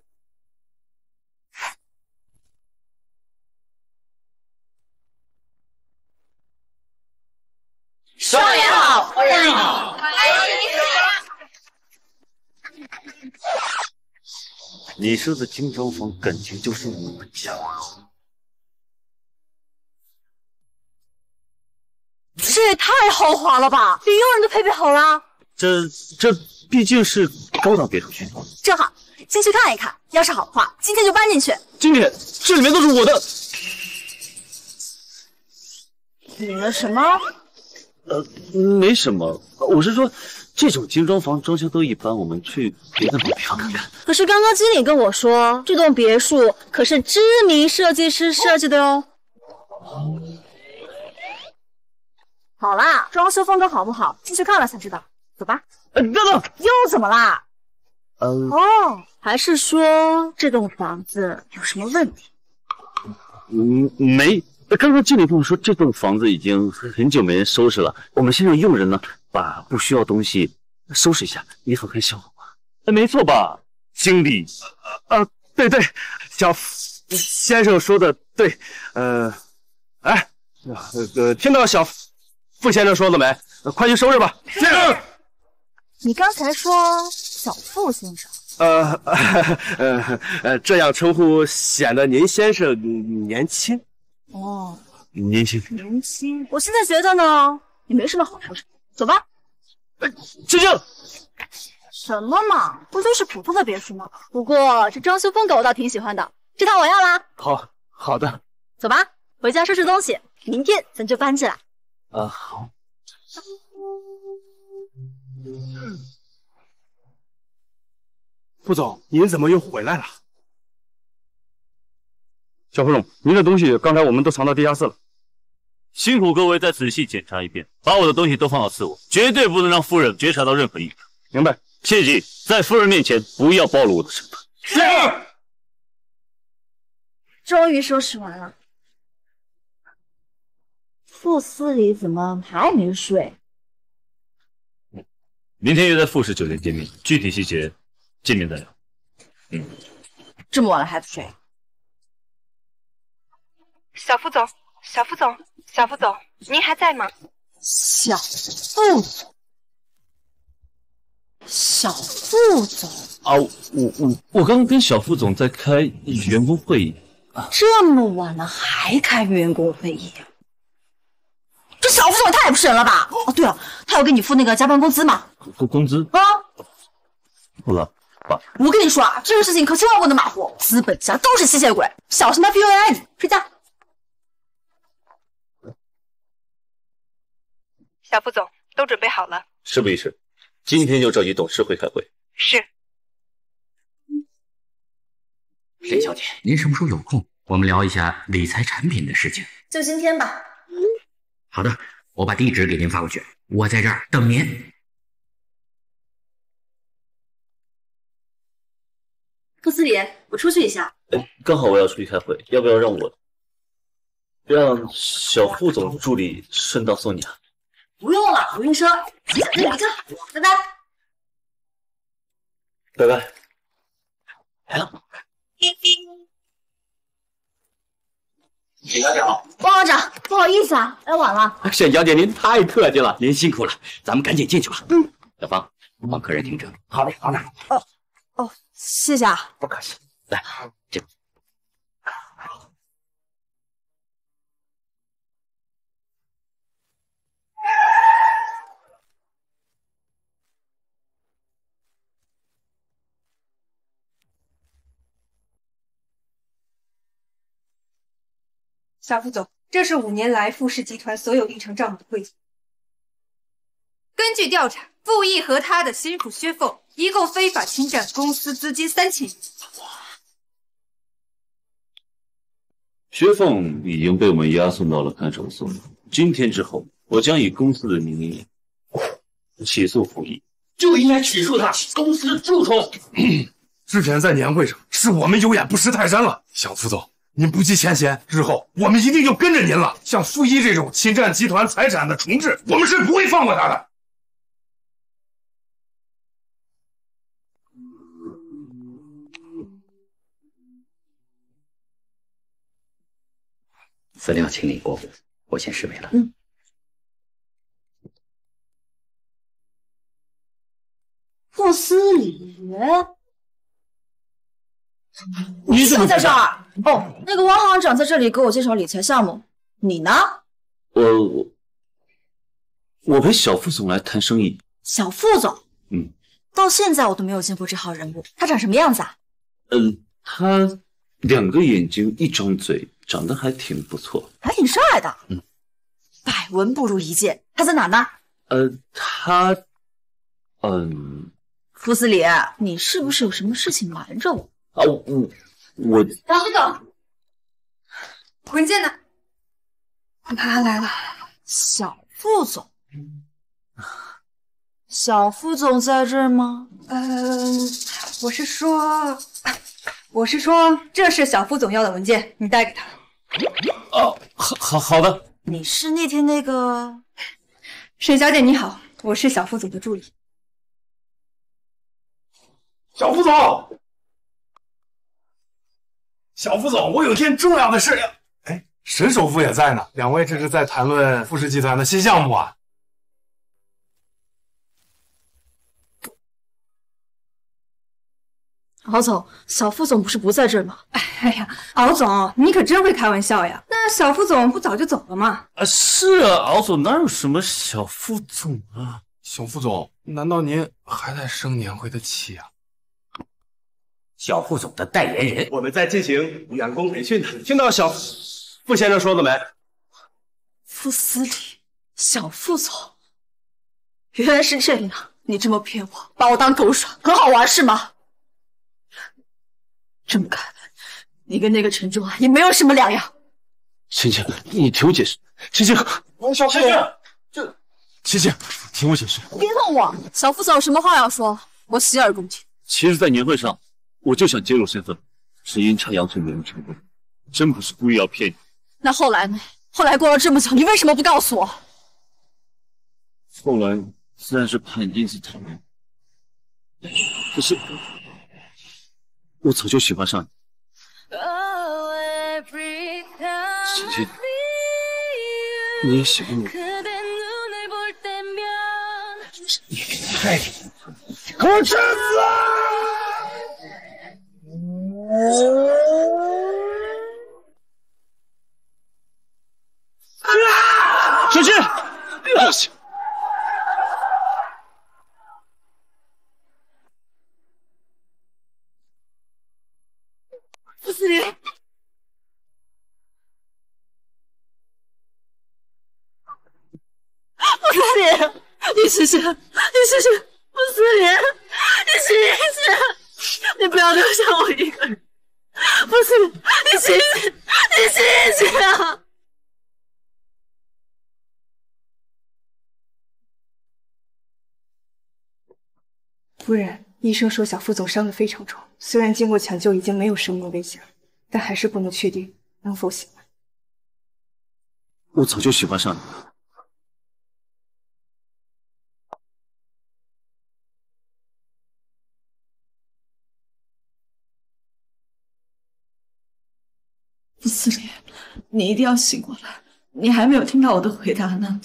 少爷好，夫人好。 你说的精装房感情就是我们家。 这也太豪华了吧，连佣人都配备好了。 这这毕竟是高档别墅区。 正好进去看一看，要是好的话，今天就搬进去。 经理，这里面都是我的。 你们什么？ 呃，没什么，我是说，这种精装房装修都一般，我们去别的地方看看。 可是刚刚经理跟我说，这栋别墅可是知名设计师设计的哟。好啦，装修风格好不好，进去看了才知道。走吧。 呃，等等， 又怎么啦？ 呃， 哦，还是说这栋房子有什么问题？ 嗯，没刚刚经理跟我说，这栋房子已经很久没人收拾了，我们先让佣人呢把不需要东西收拾一下，你好看效果吗？哎，没错吧，经理？ 啊、呃，对对，小先生说的对，呃，哎，呃，听到小傅先生说了没？呃、快去收拾吧。先生， 你刚才说小傅先生？ 呃呃呃，这样称呼显得您先生年轻。 哦， 年轻， 年轻。我现在觉得呢，也没什么好说什么。走吧。 先生。 什么嘛，不就是普通的别墅吗？不过这装修风格我倒挺喜欢的，这套我要啦。 好，好的。 走吧，回家收拾东西，明天咱就搬进来。 啊，好。 副总，您怎么又回来了？ 小副总，您的东西刚才我们都藏到地下室了。 辛苦各位再仔细检查一遍，把我的东西都放好自我，绝对不能让夫人觉察到任何异常。 明白。 切记，在夫人面前不要暴露我的身份。 是。 终于收拾完了。傅司礼怎么还没睡？ 明天约在富士酒店见面，具体细节见面再聊。嗯， 这么晚了还不睡？ 小副总，小副总，小副总，您还在吗？ 小副总。小副总啊，我我我刚刚跟小副总在开员工会议啊，这么晚了还开员工会议啊？这小副总也太不是人了吧！哦，对了，他有给你付那个加班工资吗？ 工工资啊， 付了吧？ 我跟你说啊，这个事情可千万不能马虎，资本家都是吸血鬼，小心他 P U A 你。睡觉。 小副总，都准备好了。 事不宜迟。今天就召集董事会开会。 是。 沈小姐，您什么时候有空？我们聊一下理财产品的事情。 就今天吧。 好的，我把地址给您发过去，我在这儿等您。 傅司礼，我出去一下。 哎，刚好我要出去开会，要不要让我让小副总助理顺道送你啊？ 不用了，我晕车。你离开，拜拜。 拜拜。来了。 李小姐好。 汪行长，不好意思啊，来晚了。 沈小姐您太客气了，您辛苦了，咱们赶紧进去吧。嗯，小芳，帮客人听着。 好嘞，好的。 哦哦，谢谢啊。 不客气。 来，这。 小副总，这是五年来富士集团所有历程账目的汇总。根据调查，傅毅和他的心腹薛凤一共非法侵占公司资金三千亿。 薛凤已经被我们押送到了看守所。今天之后，我将以公司的名义起诉傅毅， 就应该起诉他公司蛀虫。 之前在年会上，是我们有眼不识泰山了。小副总，您不计前嫌，日后我们一定就跟着您了。像傅一这种侵占集团财产的虫子，我们是不会放过他的。 资料清理过，我先失陪了。 嗯。傅司礼， 你怎么在这儿？哦，那个汪行长在这里给我介绍理财项目，你呢？ 我我我陪小副总来谈生意。 小副总？ 嗯。 到现在我都没有见过这号人物，他长什么样子啊？ 嗯，他两个眼睛，一张嘴，长得还挺不错， 还挺帅的。 嗯， 百闻不如一见。他在哪呢？ 呃，他，嗯， 傅司礼，你是不是有什么事情瞒着我？ 啊，我我， 小副总， 文件呢？拿来了。 小副总，小副总在这儿吗？ 嗯、呃，我是说，我是说，这是小副总要的文件，你带给他。 哦，好，好，好的。 你是那天那个？ 沈小姐你好，我是小副总的助理。 小副总，小副总，我有件重要的事要……哎，沈首富也在呢，两位这是在谈论富士集团的新项目啊？ 敖总，小副总不是不在这儿吗？ 哎呀，敖总，你可真会开玩笑呀！那小副总不早就走了吗？ 啊，是啊，敖总哪有什么小副总啊？ 小副总，难道您还在生年会的气啊？ 小副总的代言人， 我们在进行员工培训呢。听到小傅先生说了没？ 傅斯里，小副总，原来是这样！你这么骗我，把我当狗耍，很好玩是吗？这么看来，你跟那个陈忠啊也没有什么两样。 芊芊，你听我解释。芊芊， 小副总，这芊芊，听我解释。 别碰我！小副总有什么话要说，我洗耳恭听。 其实，在年会上，我就想揭露身份，是阴差阳错没能成功，真不是故意要骗你。 那后来呢？后来过了这么久，你为什么不告诉我？ 后来自然是判因此逃命，可是我早就喜欢上你。芊芊，你也喜欢我？你太…… 给我站死！ 芊芊，不行！ 傅斯里，傅斯里，你醒醒，你醒醒，傅斯里，你醒醒，你不要留下我一个人。傅斯里，你醒醒，你醒醒啊！ 夫人，医生说小副总伤得非常重，虽然经过抢救已经没有生命危险了，但还是不能确定能否醒来。 我早就喜欢上你了。 傅斯里，你一定要醒过来！你还没有听到我的回答呢。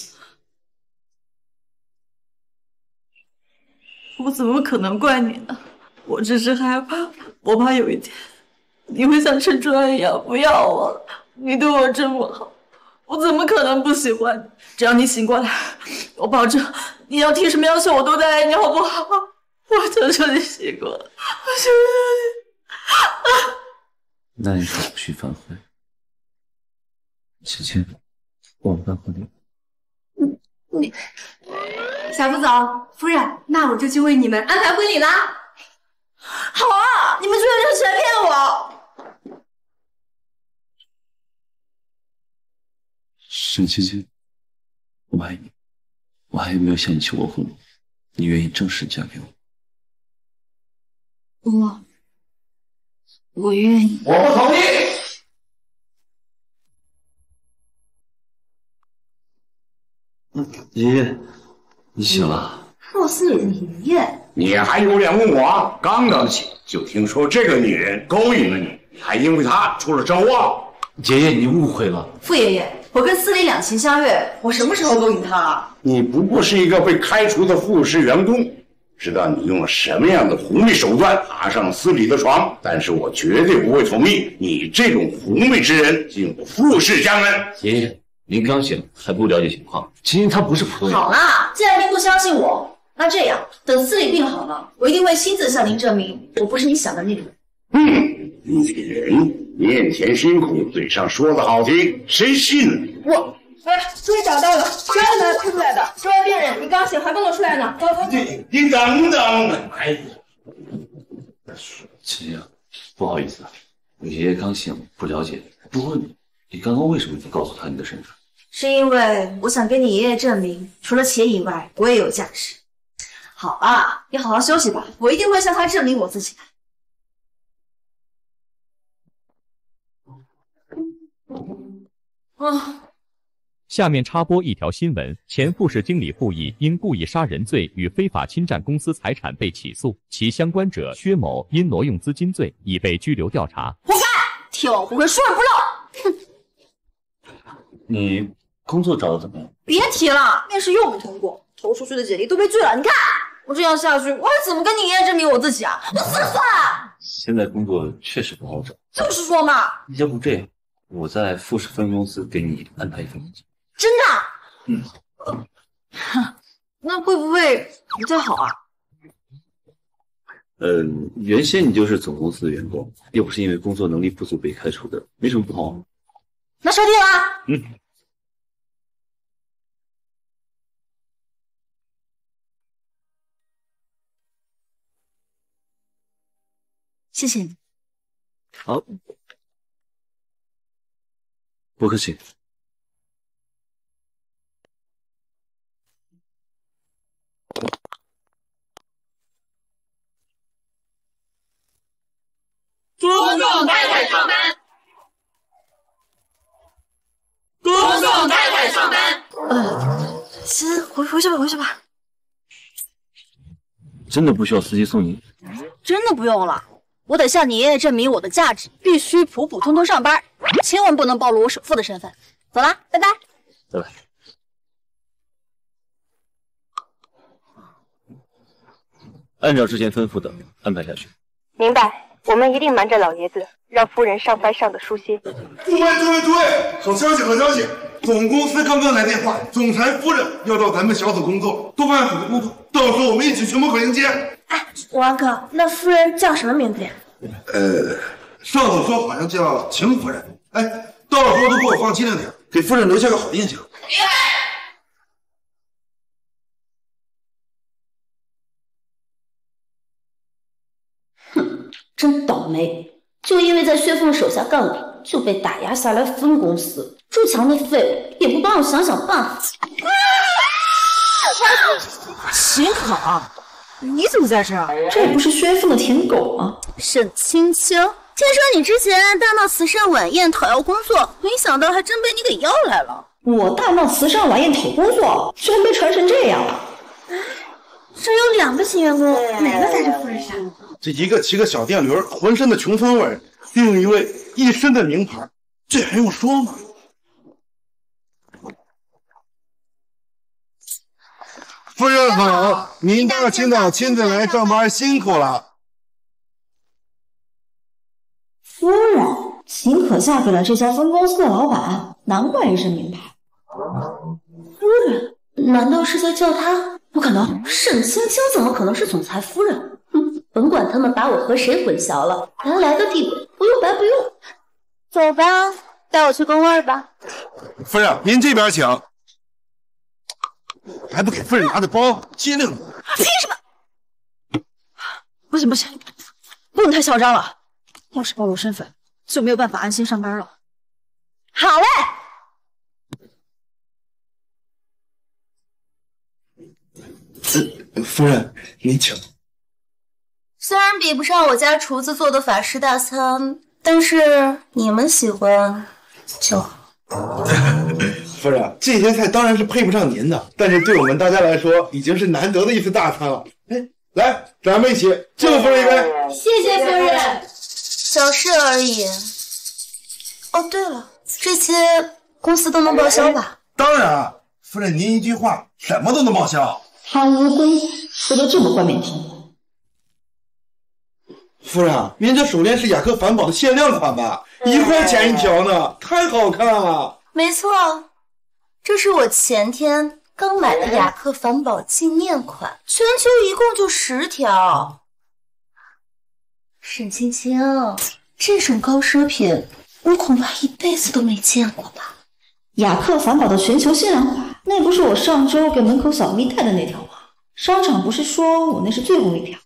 我怎么可能怪你呢？我只是害怕，我怕有一天你会像陈卓安一样不要我了。你对我这么好，我怎么可能不喜欢你？只要你醒过来，我保证你要提什么要求我都答应你，好不好？我求求你醒过来，我求求你！ 那你可不许反悔。芊芊，我们办婚礼。 你， 小副总，夫人，那我就去为你们安排婚礼啦。 好啊，你们居然用钱骗我！ 沈芊芊，我爱你，我还有没有向你求过婚？你愿意正式嫁给我？ 我，我愿意。 我不同意。 爷爷，你醒了。 傅斯里的爷爷， 你还有脸问我？刚刚起就听说这个女人勾引了你，还因为她出了车祸。 爷爷，你误会了。 傅爷爷，我跟司理两情相悦，我什么时候勾引他了？ 你不过是一个被开除的富士员工，知道你用了什么样的狐媚手段爬上司理的床，但是我绝对不会同意你这种狐媚之人进入富士家门。 爷爷，您刚醒，还不了解情况。芊芊她不是普通人。 好啦，既然您不相信我，那这样，等司理病好了，我一定会亲自向您证明，我不是你想的那种人。 嗯，女人面前辛苦，嘴上说的好听，谁信呢？ 我，哎，终于找到了，专门推出来的。这位病人，你刚醒还不能出来呢。走走走。 你你等等，哎， 芊芊，不好意思，我爷爷刚醒，不了解。不过你，你刚刚为什么不告诉他你的身份？ 是因为我想跟你爷爷证明，除了钱以外，我也有价值。好吧，你好好休息吧，我一定会向他证明我自己的。 啊。 下面插播一条新闻：前副市经理傅毅因故意杀人罪与非法侵占公司财产被起诉，其相关者薛某因挪用资金罪已被拘留调查。 活该！替我不会，疏而不漏。哼！ 你工作找的怎么样？ 别提了，面试又不通过，投出去的简历都被拒了。你看我这样下去，我还怎么跟你爷爷证明我自己啊？我死了算了。 现在工作确实不好找。 就是说嘛。 要不这样，我在富士分公司给你安排一份工作。 真的？ 嗯。 哼，那会不会不太好啊？ 呃，原先你就是总公司的员工，又不是因为工作能力不足被开除的，没什么不好。 那收定了。 嗯。 谢谢你。 好，不客气。 恭送太太上班，恭送太太上班。 呃，先回回去吧，回去吧。 真的不需要司机送你？ 真的不用了。我得向你爷爷证明我的价值，必须普普通通上班，千万不能暴露我首富的身份。走了，拜拜。 拜拜。按照之前吩咐的安排下去。 明白，我们一定瞒着老爷子，让夫人上班上的舒心。 诸位诸位诸位，好消息好消息！总公司刚刚来电话，总裁夫人要到咱们小组工作，多办很多工作，到时候我们一起去门口迎接。 哎，王哥，那夫人叫什么名字呀？ 呃，上头说好像叫秦夫人。哎，到时候都给我放机灵点，给夫人留下个好印象。 哼，真倒霉！就因为在薛凤手下干活，就被打压下来分公司。筑墙的废物也不帮我想想办法。 秦可，你怎么在这儿？ 这不是薛凤的舔狗吗？ 沈青青，听说你之前大闹慈善晚宴讨要工作，没想到还真被你给要来了。 我大闹慈善晚宴讨工作，居然被传成这样了。 这有两个新员工，哪个才是富人上？ 这一个骑个小电驴，浑身的穷酸味，另一位一身的名牌，这还用说吗？夫人好，您大清早亲自来上班，辛苦了。 夫人，秦可嫁给了这家分公司的老板，难怪一身名牌。夫人，难道是在叫他？不可能，沈青青怎么可能是总裁夫人？哼，甭管他们把我和谁混淆了，咱来个地位，不用白不用。 走吧，带我去工位吧。 夫人，您这边请。还不给夫人拿的包，机灵！ 凭什么？不行不行，不能太嚣张了。要是暴露身份，就没有办法安心上班了。好嘞。呃，夫人，您请。 虽然比不上我家厨子做的法式大餐，但是你们喜欢就好。 夫人，这些菜当然是配不上您的，但是对我们大家来说，已经是难得的一次大餐了。哎，来，咱们一起敬夫人一杯。 谢谢夫人。小事而已。哦，对了，这些公司都能报销吧？ 当然，夫人您一句话，什么都能报销。 贪污归说的这么冠冕堂皇。 夫人，您这手链是雅克凡宝的限量款吧？一块钱一条呢，太好看了。 没错，这是我前天刚买的雅克凡宝纪念款，全球一共就十条。沈青青，这种高奢品我恐怕一辈子都没见过吧？ 雅克凡宝的全球限量款，那不是我上周给门口小咪戴的那条吗？商场不是说我那是最后一条？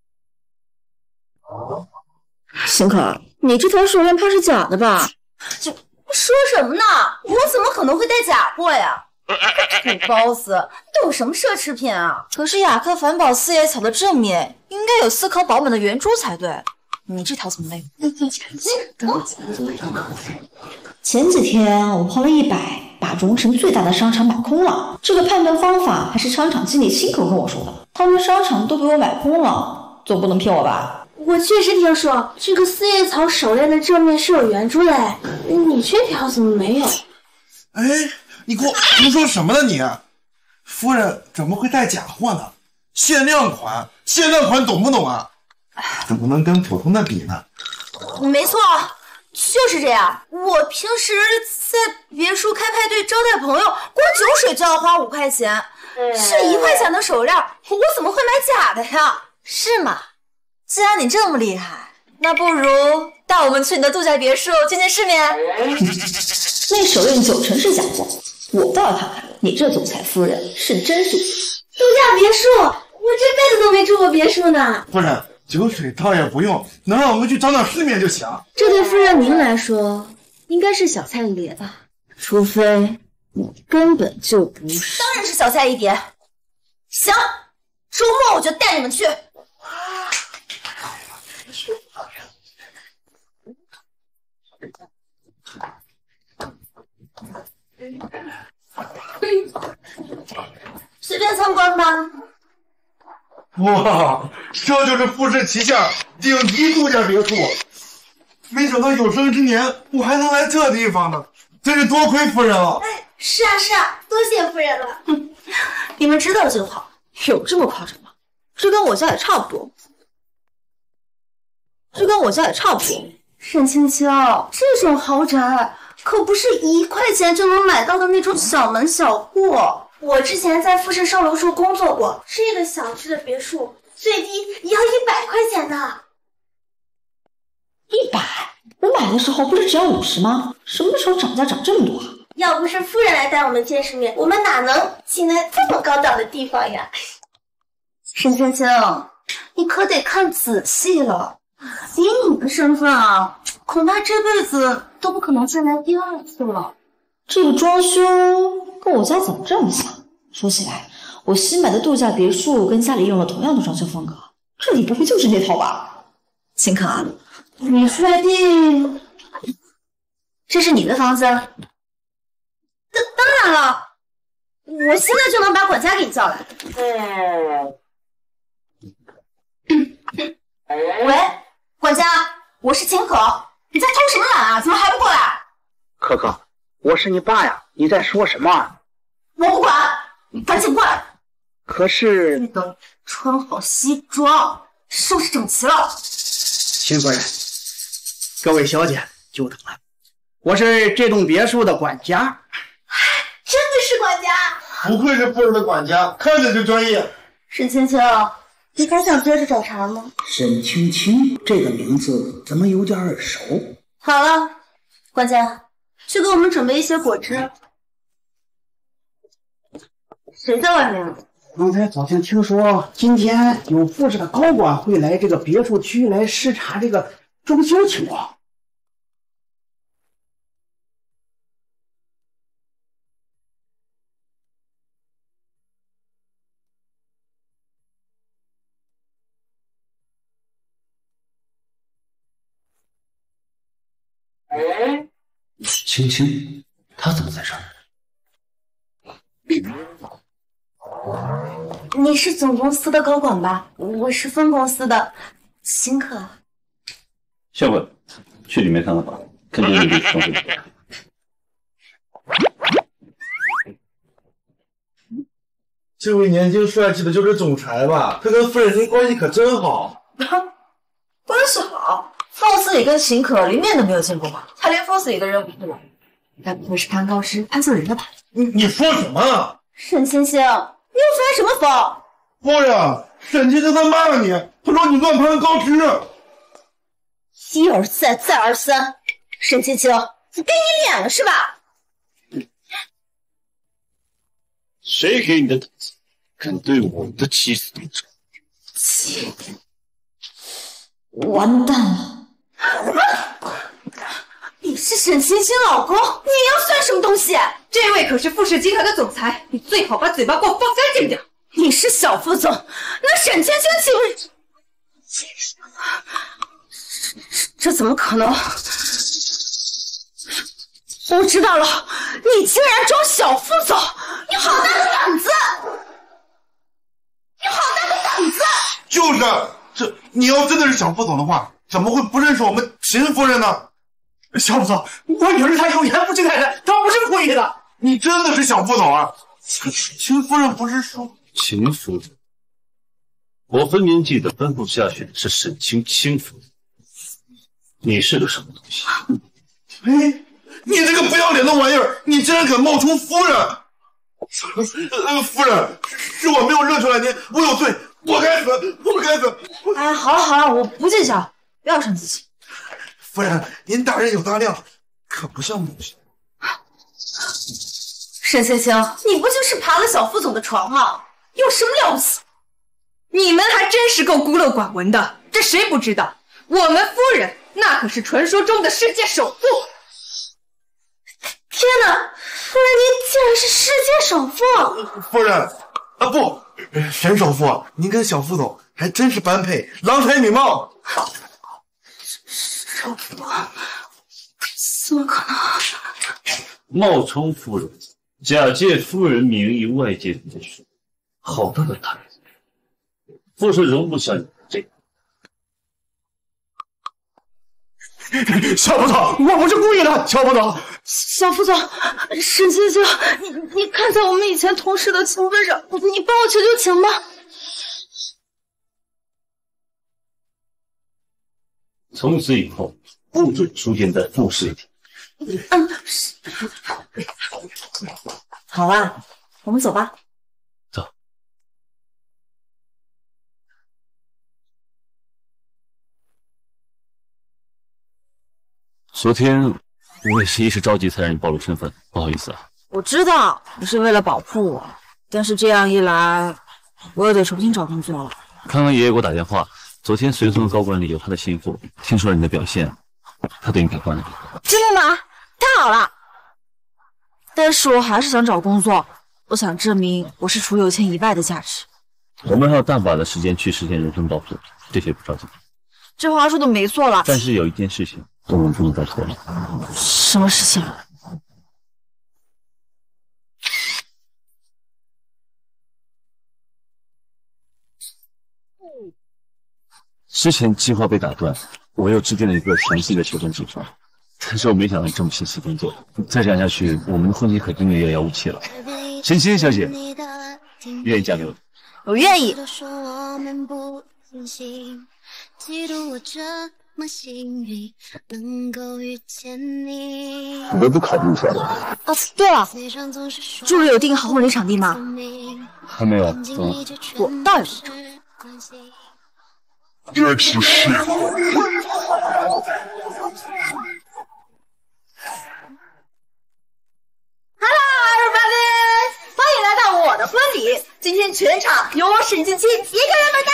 邢可，你这条手链怕是假的吧？ 就说什么呢？我怎么可能会带假货呀？土包子，懂什么奢侈品啊？ 可是雅克凡宝四叶草的正面应该有丝壳饱满的圆珠才对，你这条怎么没有？ 前几天我花了一百把荣城最大的商场买空了，这个判断方法还是商场经理亲口跟我说的。他们商场都被我买空了，总不能骗我吧？ 我确实听说这个四叶草手链的正面是有圆珠的，哎，你这条怎么没有？ 哎，你给我胡说什么呢你？夫人怎么会带假货呢？限量款，限量款懂不懂啊？怎么能跟普通的比呢？ 没错，就是这样。我平时在别墅开派对招待朋友，光酒水就要花五块钱，是一块钱的手链，我怎么会买假的呀？是吗？既然你这么厉害，那不如带我们去你的度假别墅见见世面。 那手链九成是假货，我倒要看看你这总裁夫人是真是假。 度假别墅，我这辈子都没住过别墅呢。 夫人，酒水倒也不用，能让我们去长长世面就行。 这对夫人您来说，应该是小菜一碟吧？除非你根本就不是。 当然是小菜一碟。行，周末我就带你们去。随便参观吧。 哇，这就是富士旗下顶级度假别墅，没想到有生之年我还能来这地方呢，真是多亏夫人了。 哎，是啊是啊，多谢夫人了。哼，你们知道就好，有这么夸张吗？这跟我家也差不多，这跟我家也差不多。沈青青，这种豪宅可不是一块钱就能买到的那种小门小户。我之前在富士售楼处工作过，这个小区的别墅最低也要一百块钱呢。 一百？我买的时候不是只要五十吗？什么时候涨价涨这么多啊？ 要不是夫人来带我们见世面，我们哪能进来这么高档的地方呀？沈青青，你可得看仔细了，以你的身份啊，恐怕这辈子都不可能进来第二次了。 这个装修跟我家怎么这么像？说起来，我新买的度假别墅跟家里用了同样的装修风格，这里不会就是那套吧？ 秦可，你确定这是你的房子？当当然了，我现在就能把管家给你叫来。喂，管家，我是秦可，你在偷什么懒啊？怎么还不过来？ 可可，我是你爸呀，你在说什么？ 我不管，你赶紧过来。 可是， 你等穿好西装，收拾整齐了。 秦夫人，各位小姐久等了，我是这栋别墅的管家。 真的是管家， 不愧是夫人的管家，看着就专业。 沈青青，你还想接着找茬吗？ 沈青青这个名字怎么有点耳熟？ 好了，管家，去给我们准备一些果汁。谁在外面？ 刚才早先听说今天有富士的高管会来这个别墅区来视察这个装修情况。 青青，她怎么在这儿？ 你是总公司的高管吧？我是分公司的秦可。 下官去里面看看吧，看见你装修。 这位年轻帅气的就是总裁吧？他跟夫人您关系可真好。 关系好？貌似也跟秦可连面都没有见过吧？他连封死一个人不会，该不会是潘高师、潘素人了吧？ 你你说什么？ 沈青青，你又发什么疯？ 夫人，沈青青他骂了你，他说你乱攀高枝。 一而再，再而三，沈青青，你给你脸了是吧？ 谁给你的胆子，敢对我的妻子动手？ 妻， 完蛋了！ 你是沈青青老公，你要算什么东西？ 这位可是富士集团的总裁，你最好把嘴巴给我放干净点。 你是小副总，那沈青青岂不是？这怎么可能？ 我知道了，你竟然装小副总，你好大的胆子！你好大的胆子！ 就是，这你要真的是小副总的话，怎么会不认识我们秦夫人呢？小副总，我女儿她有眼不识泰山，她不是故意的。你真的是小副总啊？秦夫人不是说秦夫人？我分明记得吩咐下去的是沈清清夫人。你是个什么东西？ 哎，你这个不要脸的玩意儿，你竟然敢冒充夫人！呃，夫人，是我没有认出来您，我有罪，我该死，我该死！ 哎，好了好了，我不计较，不要生自己。 夫人，您大人有大量，可不像母亲。 沈青青，你不就是爬了小副总的床吗？有什么了不起？ 你们还真是够孤陋寡闻的，这谁不知道？我们夫人那可是传说中的世界首富。 天哪，夫人您竟然是世界首富！ 夫人，啊不，沈首富，您跟小副总还真是般配，郎才女貌。 首富，怎么可能？ 冒充夫人，假借夫人名义外界之事，好大的胆子！富氏容不下你这样。 小副总，我不是故意的，小副总。 小副总，沈青青，你你看在我们以前同事的情分上，你帮我求求情吧。 从此以后，不准出现在富氏里。 嗯，好啦，我们走吧。 走。昨天我也是一时着急才让你暴露身份，不好意思啊。 我知道你是为了保护我，但是这样一来，我又得重新找工作了。 刚刚爷爷给我打电话，昨天随从的高管里有他的心腹，听说了你的表现，他对你改观了。 真的吗？太好了！但是我还是想找工作，我想证明我是除有钱以外的价值。 我们还有大把的时间去实现人生抱负，这些不着急。 这话说的没错了， 但是有一件事情我们不能再拖了。 什么事情？ 之前计划被打断，我又制定了一个详细的求婚计划，但是我没想到你这么辛苦工作，再这样下去，我们的婚礼可真的遥遥无期了。沈清小姐，愿意嫁给我？ 我愿意。 你都不考虑一下吗？ 啊，对了，助理有订好婚礼场地吗？ 还没有，怎么？ 我倒也不知道。 这只是。 Hello everybody， 欢迎来到我的婚礼。今天全场由我沈静清一个人买单。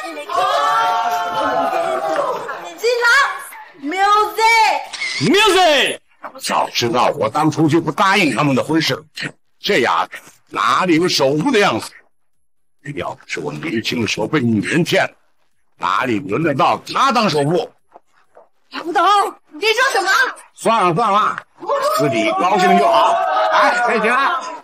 新郎 ，music music。早知道我当初就不答应他们的婚事，这丫头哪里有首富的样子？要不是我年轻的时候被女人骗了，哪里轮得到他当首富？ 杨董，你说什么？ 算了算了，自己高兴就好。哎，开起来！